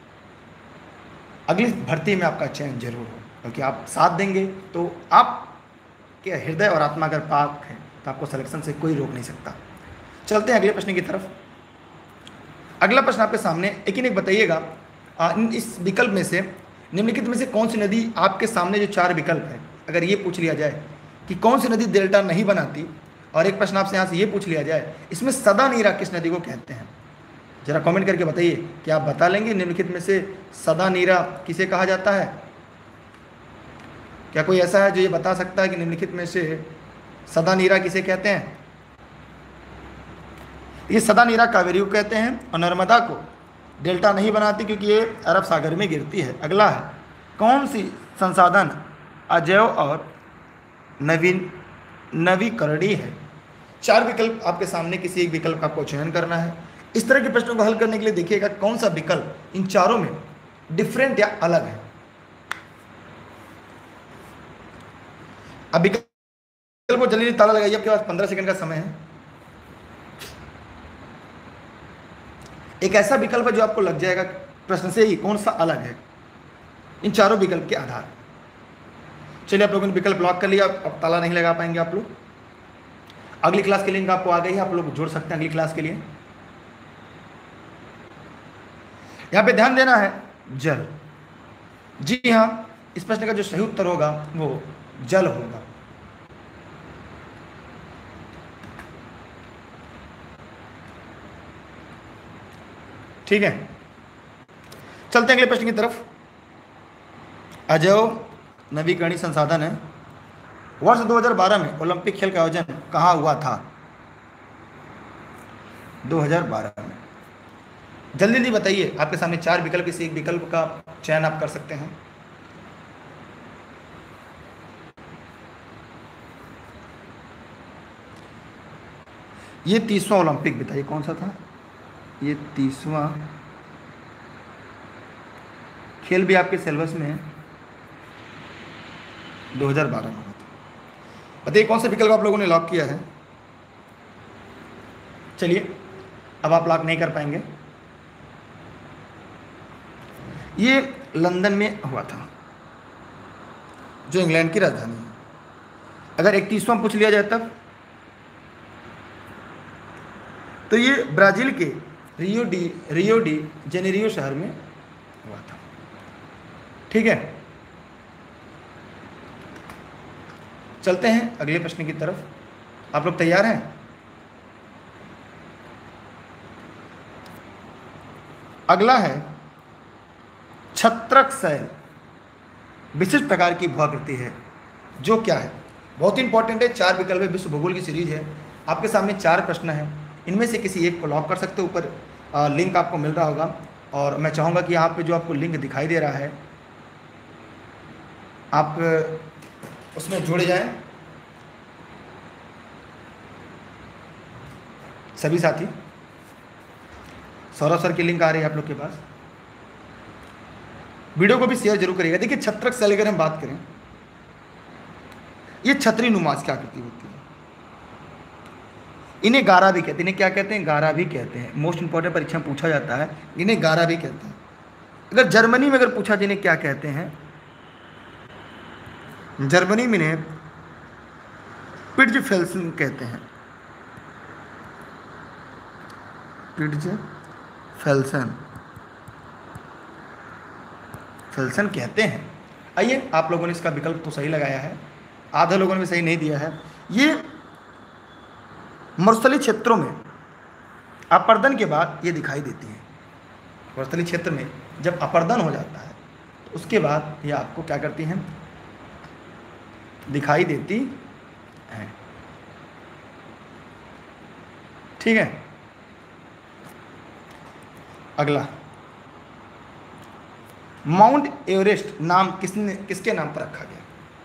अगली भर्ती में आपका चयन जरूर हो, क्योंकि आप साथ देंगे तो आपके हृदय और आत्मा अगर पाक है तो आपको सिलेक्शन से कोई रोक नहीं सकता। चलते हैं अगले प्रश्न की तरफ। अगला प्रश्न आपके सामने, लेकिन एक बताइएगा, इस विकल्प में से निम्नलिखित में से कौन सी नदी, आपके सामने जो 4 विकल्प है, अगर ये पूछ लिया जाए कि कौन सी नदी डेल्टा नहीं बनाती, और एक प्रश्न आपसे यहाँ से ये पूछ लिया जाए इसमें सदा नीरा किस नदी को कहते हैं, जरा कमेंट करके बताइए। क्या आप बता लेंगे निम्नलिखित में से सदा नीरा किसे कहा जाता है? क्या कोई ऐसा है जो ये बता सकता है कि निम्नलिखित में से सदा नीरा किसे कहते हैं? ये सदा नीरा कावेरी को कहते हैं, और नर्मदा को डेल्टा नहीं बनाती क्योंकि ये अरब सागर में गिरती है। अगला है, कौन सी संसाधन अजैव और नवीकरणीय है? 4 विकल्प आपके सामने, किसी एक विकल्प का आपको चयन करना है। इस तरह के प्रश्नों को हल करने के लिए देखिएगा कौन सा विकल्प इन चारों में डिफरेंट या अलग है। अब विकल्प को जल्दी ताला लगाइए, आपके पास 15 सेकंड का समय है। एक ऐसा विकल्प है जो आपको लग जाएगा प्रश्न से ही कौन सा अलग है इन चारों विकल्प के आधार। चलिए, आप लोगों ने विकल्प लॉक कर लिया, अब ताला नहीं लगा पाएंगे आप लोग। अगली क्लास की लिंक आपको आ गई है, आप लोग जुड़ सकते हैं अगली क्लास के लिए। यहां पे ध्यान देना है, जल। जी हां, इस प्रश्न का जो सही उत्तर होगा वो जल होगा। ठीक है, चलते हैं अगले प्रश्न की तरफ। अजैव नवीकरणीय संसाधन है। वर्ष 2012 में ओलंपिक खेल का आयोजन कहाँ हुआ था? 2012 में। जल्दी जल्दी बताइए, आपके सामने 4 विकल्प, किसी एक विकल्प का चयन आप कर सकते हैं। ये 30वां ओलंपिक, बताइए कौन सा था? ये 30वां खेल भी आपके सिलेबस में है, 2012 में हुआ था। बताइए कौन सा विकल्प आप लोगों ने लॉक किया है। चलिए, अब आप लॉक नहीं कर पाएंगे। ये लंदन में हुआ था, जो इंग्लैंड की राजधानी है। अगर 31वां पूछ लिया जाए तब, तो ये ब्राजील के रियो डी जेनेरियो शहर में हुआ था। ठीक है, चलते हैं अगले प्रश्न की तरफ। आप लोग तैयार हैं? अगला है, छत्रक शैल विशिष्ट प्रकार की भूआकृति है, जो क्या है? बहुत इंपॉर्टेंट है, 4 विकल्प है, विश्व भूगोल की सीरीज है। आपके सामने 4 प्रश्न हैं, इनमें से किसी एक को लॉक कर सकते हो। ऊपर लिंक आपको मिल रहा होगा, और मैं चाहूँगा कि यहाँ पे जो आपको लिंक दिखाई दे रहा है आप उसमें जुड़ जाएं सभी साथी। सौरभ सर की लिंक आ रही है आप लोग के पास। वीडियो को भी शेयर जरूर करिएगा। देखिए, छत्रक शैल अगर हम बात करें, ये छतरी नुमाज की आकृति होती है। इन्हें गारा भी कहते हैं। इन्हें क्या कहते हैं? गारा भी कहते हैं। मोस्ट इंपॉर्टेंट परीक्षा में पूछा जाता है, इन्हें गारा भी कहते हैं। अगर जर्मनी में अगर पूछा जिन्हें क्या कहते हैं, जर्मनी में इन्हें पिट्जफेल्सन कहते हैं। पिट्जफेल्सन फेल्सन कहते हैं। आइए, आप लोगों ने इसका विकल्प तो सही लगाया है, आधे लोगों ने भी सही नहीं दिया है। ये मरुस्थलीय क्षेत्रों में अपर्दन के बाद ये दिखाई देती है। मरुस्थलीय क्षेत्र में जब अपर्दन हो जाता है तो उसके बाद ये आपको क्या करती हैं, दिखाई देती है। ठीक है, अगला, माउंट एवरेस्ट नाम किसके नाम पर रखा गया?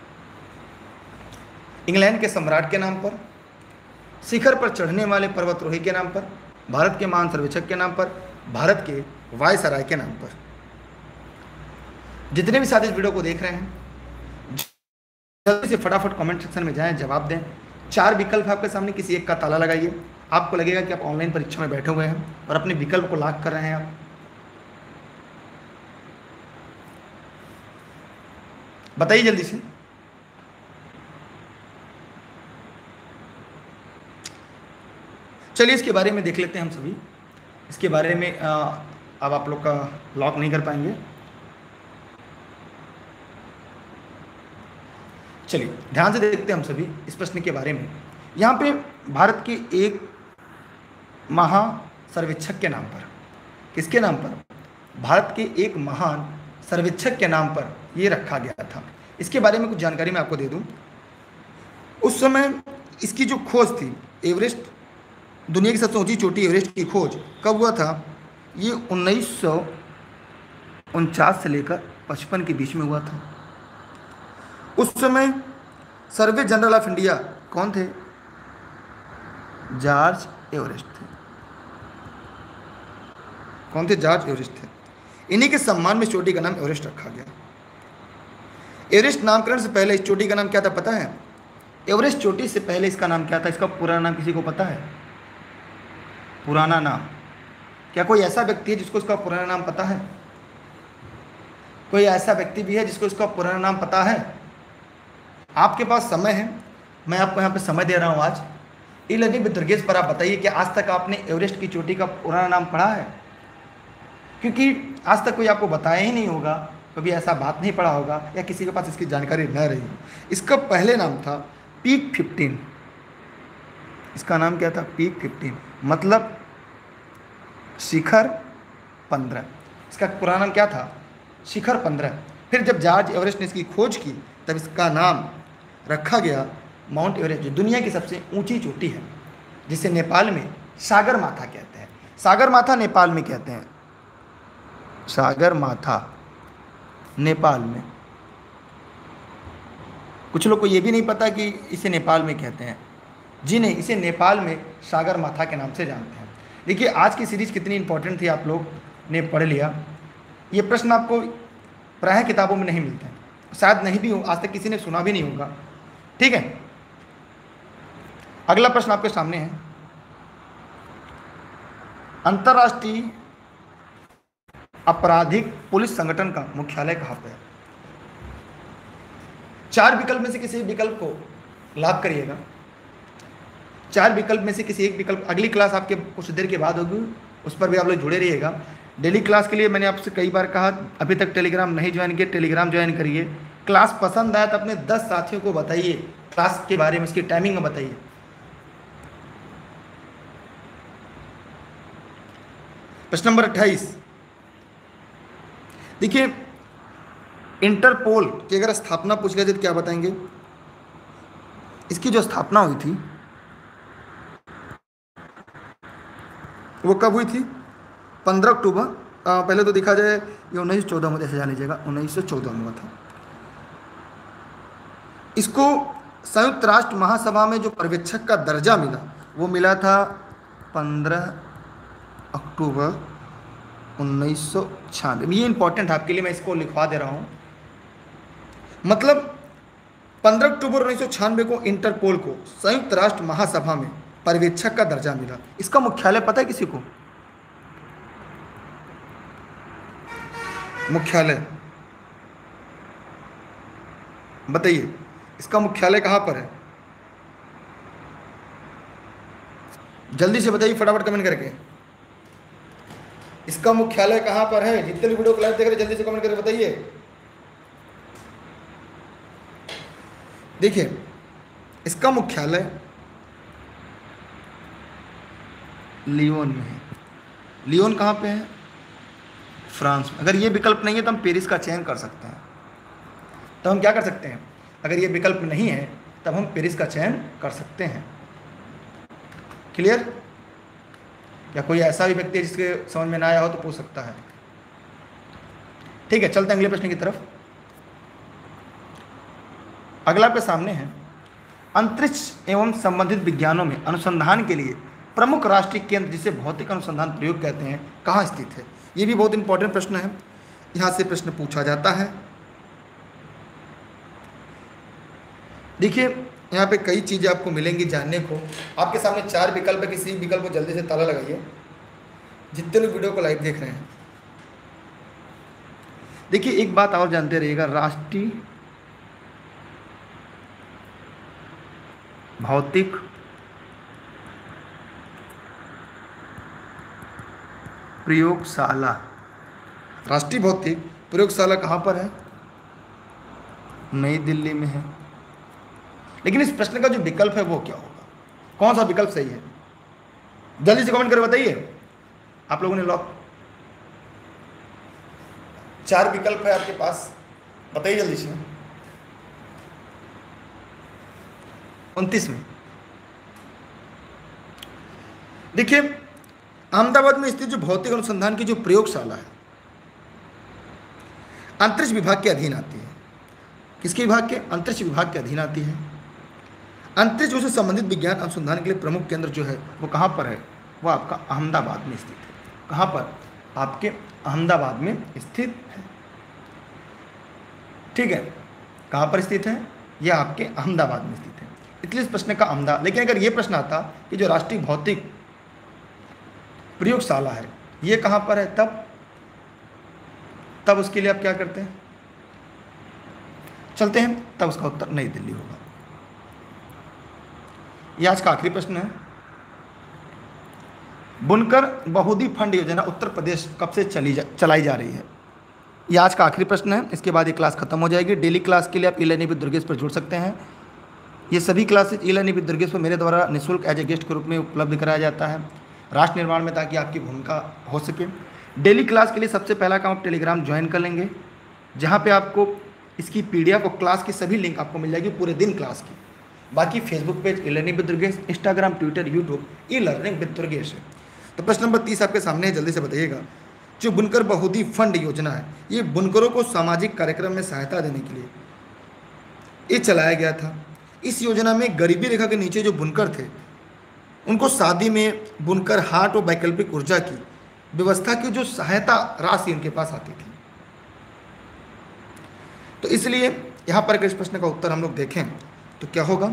इंग्लैंड के सम्राट के नाम पर, शिखर पर चढ़ने वाले पर्वतरोही के नाम पर, भारत के महान सर्वेक्षक के नाम पर, भारत के वायसराय के नाम पर। जितने भी साथी इस वीडियो को देख रहे हैं, जल्दी से फटाफट कमेंट सेक्शन में जाएं, जवाब दें। 4 विकल्प आपके सामने, किसी एक का ताला लगाइए। आपको लगेगा कि आप ऑनलाइन परीक्षा में बैठे हुए हैं और अपने विकल्प को लॉक कर रहे हैं। आप बताइए जल्दी से। चलिए इसके बारे में देख लेते हैं हम सभी। इसके बारे में अब आप लोग का लॉक नहीं कर पाएंगे। चलिए ध्यान से देखते हैं हम सभी इस प्रश्न के बारे में। यहाँ पे भारत के एक महासर्वेक्षक के नाम पर, किसके नाम पर? भारत के एक महान सर्वेक्षक के नाम पर ये रखा गया था। इसके बारे में कुछ जानकारी मैं आपको दे दूं। उस समय इसकी जो खोज थी, एवरेस्ट, दुनिया की सबसे ऊंची चोटी एवरेस्ट की खोज कब हुआ था? ये 1949 से लेकर 55 के बीच में हुआ था। उस समय सर्वे जनरल ऑफ इंडिया कौन थे? जॉर्ज एवरेस्ट थे। कौन थे? जॉर्ज एवरेस्ट थे। इन्हीं के सम्मान में इस चोटी का नाम एवरेस्ट रखा गया। एवरेस्ट नामकरण से पहले इस चोटी का नाम क्या था पता है? एवरेस्ट चोटी से पहले इसका नाम क्या था? इसका पुराना नाम किसी को पता है? पुराना नाम, क्या कोई ऐसा व्यक्ति है जिसको इसका पुराना नाम पता है? कोई ऐसा व्यक्ति भी है जिसको इसका पुराना नाम पता है? आपके पास समय है, मैं आपको यहाँ पे समय दे रहा हूँ आज। ई लर्निंग विद दुर्गेश पर आप बताइए कि आज तक आपने एवरेस्ट की चोटी का पुराना नाम पढ़ा है? क्योंकि आज तक कोई आपको बताया ही नहीं होगा, कभी ऐसा बात नहीं पढ़ा होगा, या किसी के पास इसकी जानकारी न रही। इसका पहले नाम था पीक 15। इसका नाम क्या था? पीक 15, मतलब शिखर 15। इसका पुराना नाम क्या था? शिखर 15। फिर जब जॉर्ज एवरेस्ट ने इसकी खोज की तब इसका नाम रखा गया माउंट एवरेस्ट, जो दुनिया की सबसे ऊंची चोटी है, जिसे नेपाल में सागर माथा कहते हैं। सागर माथा नेपाल में कहते हैं, सागर माथा नेपाल में। कुछ लोग को ये भी नहीं पता कि इसे नेपाल में कहते हैं। जी नहीं, इसे नेपाल में सागर माथा के नाम से जानते हैं। देखिए आज की सीरीज कितनी इंपॉर्टेंट थी, आप लोग ने पढ़ लिया। ये प्रश्न आपको प्रायः किताबों में नहीं मिलते हैं, शायद नहीं भी हो, आज तक किसी ने सुना भी नहीं होगा। ठीक है, अगला प्रश्न आपके सामने है। अंतर्राष्ट्रीय आपराधिक पुलिस संगठन का मुख्यालय कहाँ पर है? 4 विकल्प में से किसी विकल्प को लाभ करिएगा। 4 विकल्प में से किसी एक विकल्प। अगली क्लास आपके कुछ देर के बाद होगी, उस पर भी आप लोग जुड़े रहिएगा। डेली क्लास के लिए मैंने आपसे कई बार कहा, अभी तक टेलीग्राम नहीं ज्वाइन किया, टेलीग्राम ज्वाइन करिए। क्लास पसंद आया तो अपने 10 साथियों को बताइए, क्लास के बारे में, इसकी टाइमिंग में बताइए। प्रश्न नंबर 28 देखिए, इंटरपोल की अगर स्थापना पूछ लेते तो क्या बताएंगे? इसकी जो स्थापना हुई थी वो कब हुई थी? 15 अक्टूबर। पहले तो देखा जाए ये 1914 में, जैसे जान लीजिएगा 1914 में हुआ था। इसको संयुक्त राष्ट्र महासभा में जो पर्यवेक्षक का दर्जा मिला वो मिला था 15 अक्टूबर 1996। ये इंपॉर्टेंट आपके लिए, मैं इसको लिखवा दे रहा हूं। मतलब 15 अक्टूबर 1996 को इंटरपोल को संयुक्त राष्ट्र महासभा में पर्यवेक्षक का दर्जा मिला। इसका मुख्यालय पता है किसी को? मुख्यालय बताइए इसका मुख्यालय कहाँ पर है? जल्दी से बताइए फटाफट कमेंट करके, इसका मुख्यालय कहाँ पर है? जितने भी वीडियो को लाइव देख रहे हैं जल्दी से कमेंट करके बताइए। देखिए इसका मुख्यालय लियोन में है। लियोन कहाँ पे है? फ्रांस में। अगर ये विकल्प नहीं है तो हम पेरिस का चयन कर सकते हैं। तो हम क्या कर सकते हैं, अगर ये विकल्प नहीं है तब हम पेरिस का चयन कर सकते हैं। क्लियर? या कोई ऐसा भी व्यक्ति है जिसके समझ में ना आया हो तो पूछ सकता है। ठीक है, चलते हैं अगले प्रश्न की तरफ। अगला आपके सामने है, अंतरिक्ष एवं संबंधित विज्ञानों में अनुसंधान के लिए प्रमुख राष्ट्रीय केंद्र जिसे भौतिक अनुसंधान प्रयोग कहते हैं कहाँ स्थित है? ये भी बहुत इंपॉर्टेंट प्रश्न है, यहाँ से प्रश्न पूछा जाता है। देखिए यहाँ पे कई चीज़ें आपको मिलेंगी जानने को। आपके सामने 4 विकल्प है, किसी विकल्प को जल्दी से ताला लगाइए जितने लोग वीडियो को लाइव देख रहे हैं। देखिए एक बात और जानते रहिएगा, राष्ट्रीय भौतिक प्रयोगशाला, राष्ट्रीय भौतिक प्रयोगशाला कहाँ पर है? नई दिल्ली में है। लेकिन इस प्रश्न का जो विकल्प है वो क्या होगा, कौन सा विकल्प सही है? जल्दी से कमेंट कर बताइए। आप लोगों ने लॉक 4 विकल्प है आपके पास, बताइए जल्दी से। 29 में। देखिए अहमदाबाद में स्थित जो भौतिक अनुसंधान की जो प्रयोगशाला है अंतरिक्ष विभाग के अधीन आती है। किसके विभाग के? अंतरिक्ष विभाग के अधीन आती है। अंतरिक्ष से संबंधित विज्ञान अनुसंधान के लिए प्रमुख केंद्र जो है वो कहाँ पर है? वो आपका अहमदाबाद में स्थित है। कहाँ पर? आपके अहमदाबाद में स्थित है। ठीक है, कहाँ पर स्थित है? यह आपके अहमदाबाद में स्थित है, इसलिए इस प्रश्न का अहमदाबाद। लेकिन अगर ये प्रश्न आता कि जो राष्ट्रीय भौतिक प्रयोगशाला है ये कहाँ पर है, तब उसके लिए आप क्या करते हैं? चलते हैं, तब उसका उत्तर नई दिल्ली होगा। यह आज का आखिरी प्रश्न है। बुनकर बहुदी फंड योजना उत्तर प्रदेश कब से चलाई जा रही है? यह आज का आखिरी प्रश्न है, इसके बाद ये क्लास खत्म हो जाएगी। डेली क्लास के लिए आप ई-लर्निंग विद दुर्गेश पर जुड़ सकते हैं। ये सभी क्लासेज ई-लर्निंग विद दुर्गेश पर मेरे द्वारा निःशुल्क एज ए गेस्ट के रूप में उपलब्ध कराया जाता है राष्ट्र निर्माण में, ताकि आपकी भूमिका हो सके। डेली क्लास के लिए सबसे पहला काम आप टेलीग्राम ज्वाइन कर लेंगे, जहाँ पे आपको इसकी PDF और क्लास की सभी लिंक आपको मिल जाएगी पूरे दिन क्लास की। बाकी Facebook page e learning with Durgesh, Instagram, Twitter, YouTube e learning with Durgesh है। तो प्रश्न नंबर 30 आपके सामने है, जल्दी से बताइएगा। जो बुनकर बहुदी फंड योजना है ये बुनकरों को सामाजिक कार्यक्रम में सहायता देने के लिए ये चलाया गया था। इस योजना में गरीबी रेखा के नीचे जो बुनकर थे उनको शादी में बुनकर हाट और वैकल्पिक ऊर्जा की व्यवस्था की जो सहायता राशि उनके पास आती थी। तो इसलिए यहाँ पर इस प्रश्न का उत्तर हम लोग देखें तो क्या होगा?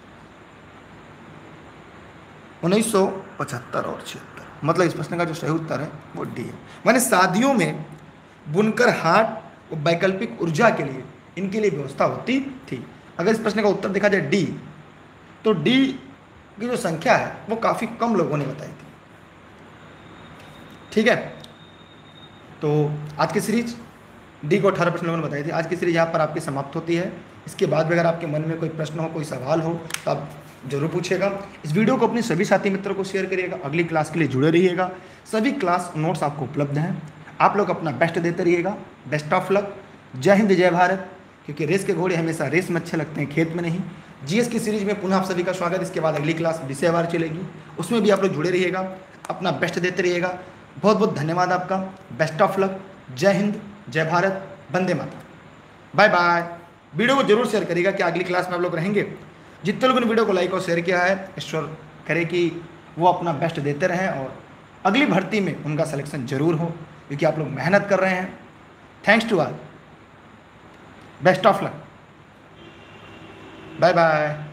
1975 और 76। मतलब इस प्रश्न का जो सही उत्तर है वो डी है। माने शादियों में बुनकर हाट और वैकल्पिक ऊर्जा के लिए इनके लिए व्यवस्था होती थी। अगर इस प्रश्न का उत्तर देखा जाए डी, तो डी की जो संख्या है वो काफ़ी कम लोगों ने बताई थी। ठीक है, तो आज की सीरीज डी को 18% लोगों ने बताई थी। आज की सीरीज यहाँ पर आपकी समाप्त होती है। इसके बाद भी अगर आपके मन में कोई प्रश्न हो, कोई सवाल हो तो आप जरूर पूछेगा। इस वीडियो को अपने सभी साथी मित्रों को शेयर करिएगा। अगली क्लास के लिए जुड़े रहिएगा। सभी क्लास नोट्स आपको उपलब्ध हैं। आप लोग अपना बेस्ट देते रहिएगा। Best of luck. जय हिंद, जय भारत। क्योंकि रेस के घोड़े हमेशा रेस में अच्छे लगते हैं, खेत में नहीं। GS की सीरीज में पुनः आप सभी का स्वागत। इसके बाद अगली क्लास विषयवार चलेगी, उसमें भी आप लोग जुड़े रहिएगा, अपना बेस्ट देते रहिएगा। बहुत बहुत धन्यवाद आपका। Best of luck. जय हिंद, जय भारत, वंदे मातरम। Bye bye. वीडियो को जरूर शेयर करिएगा कि अगली क्लास में आप लोग रहेंगे। जितने लोगों ने वीडियो को लाइक और शेयर किया है, ईश्वर करे कि वो अपना बेस्ट देते रहें और अगली भर्ती में उनका सिलेक्शन जरूर हो, क्योंकि आप लोग मेहनत कर रहे हैं। Thanks to all. Best of luck. Bye bye.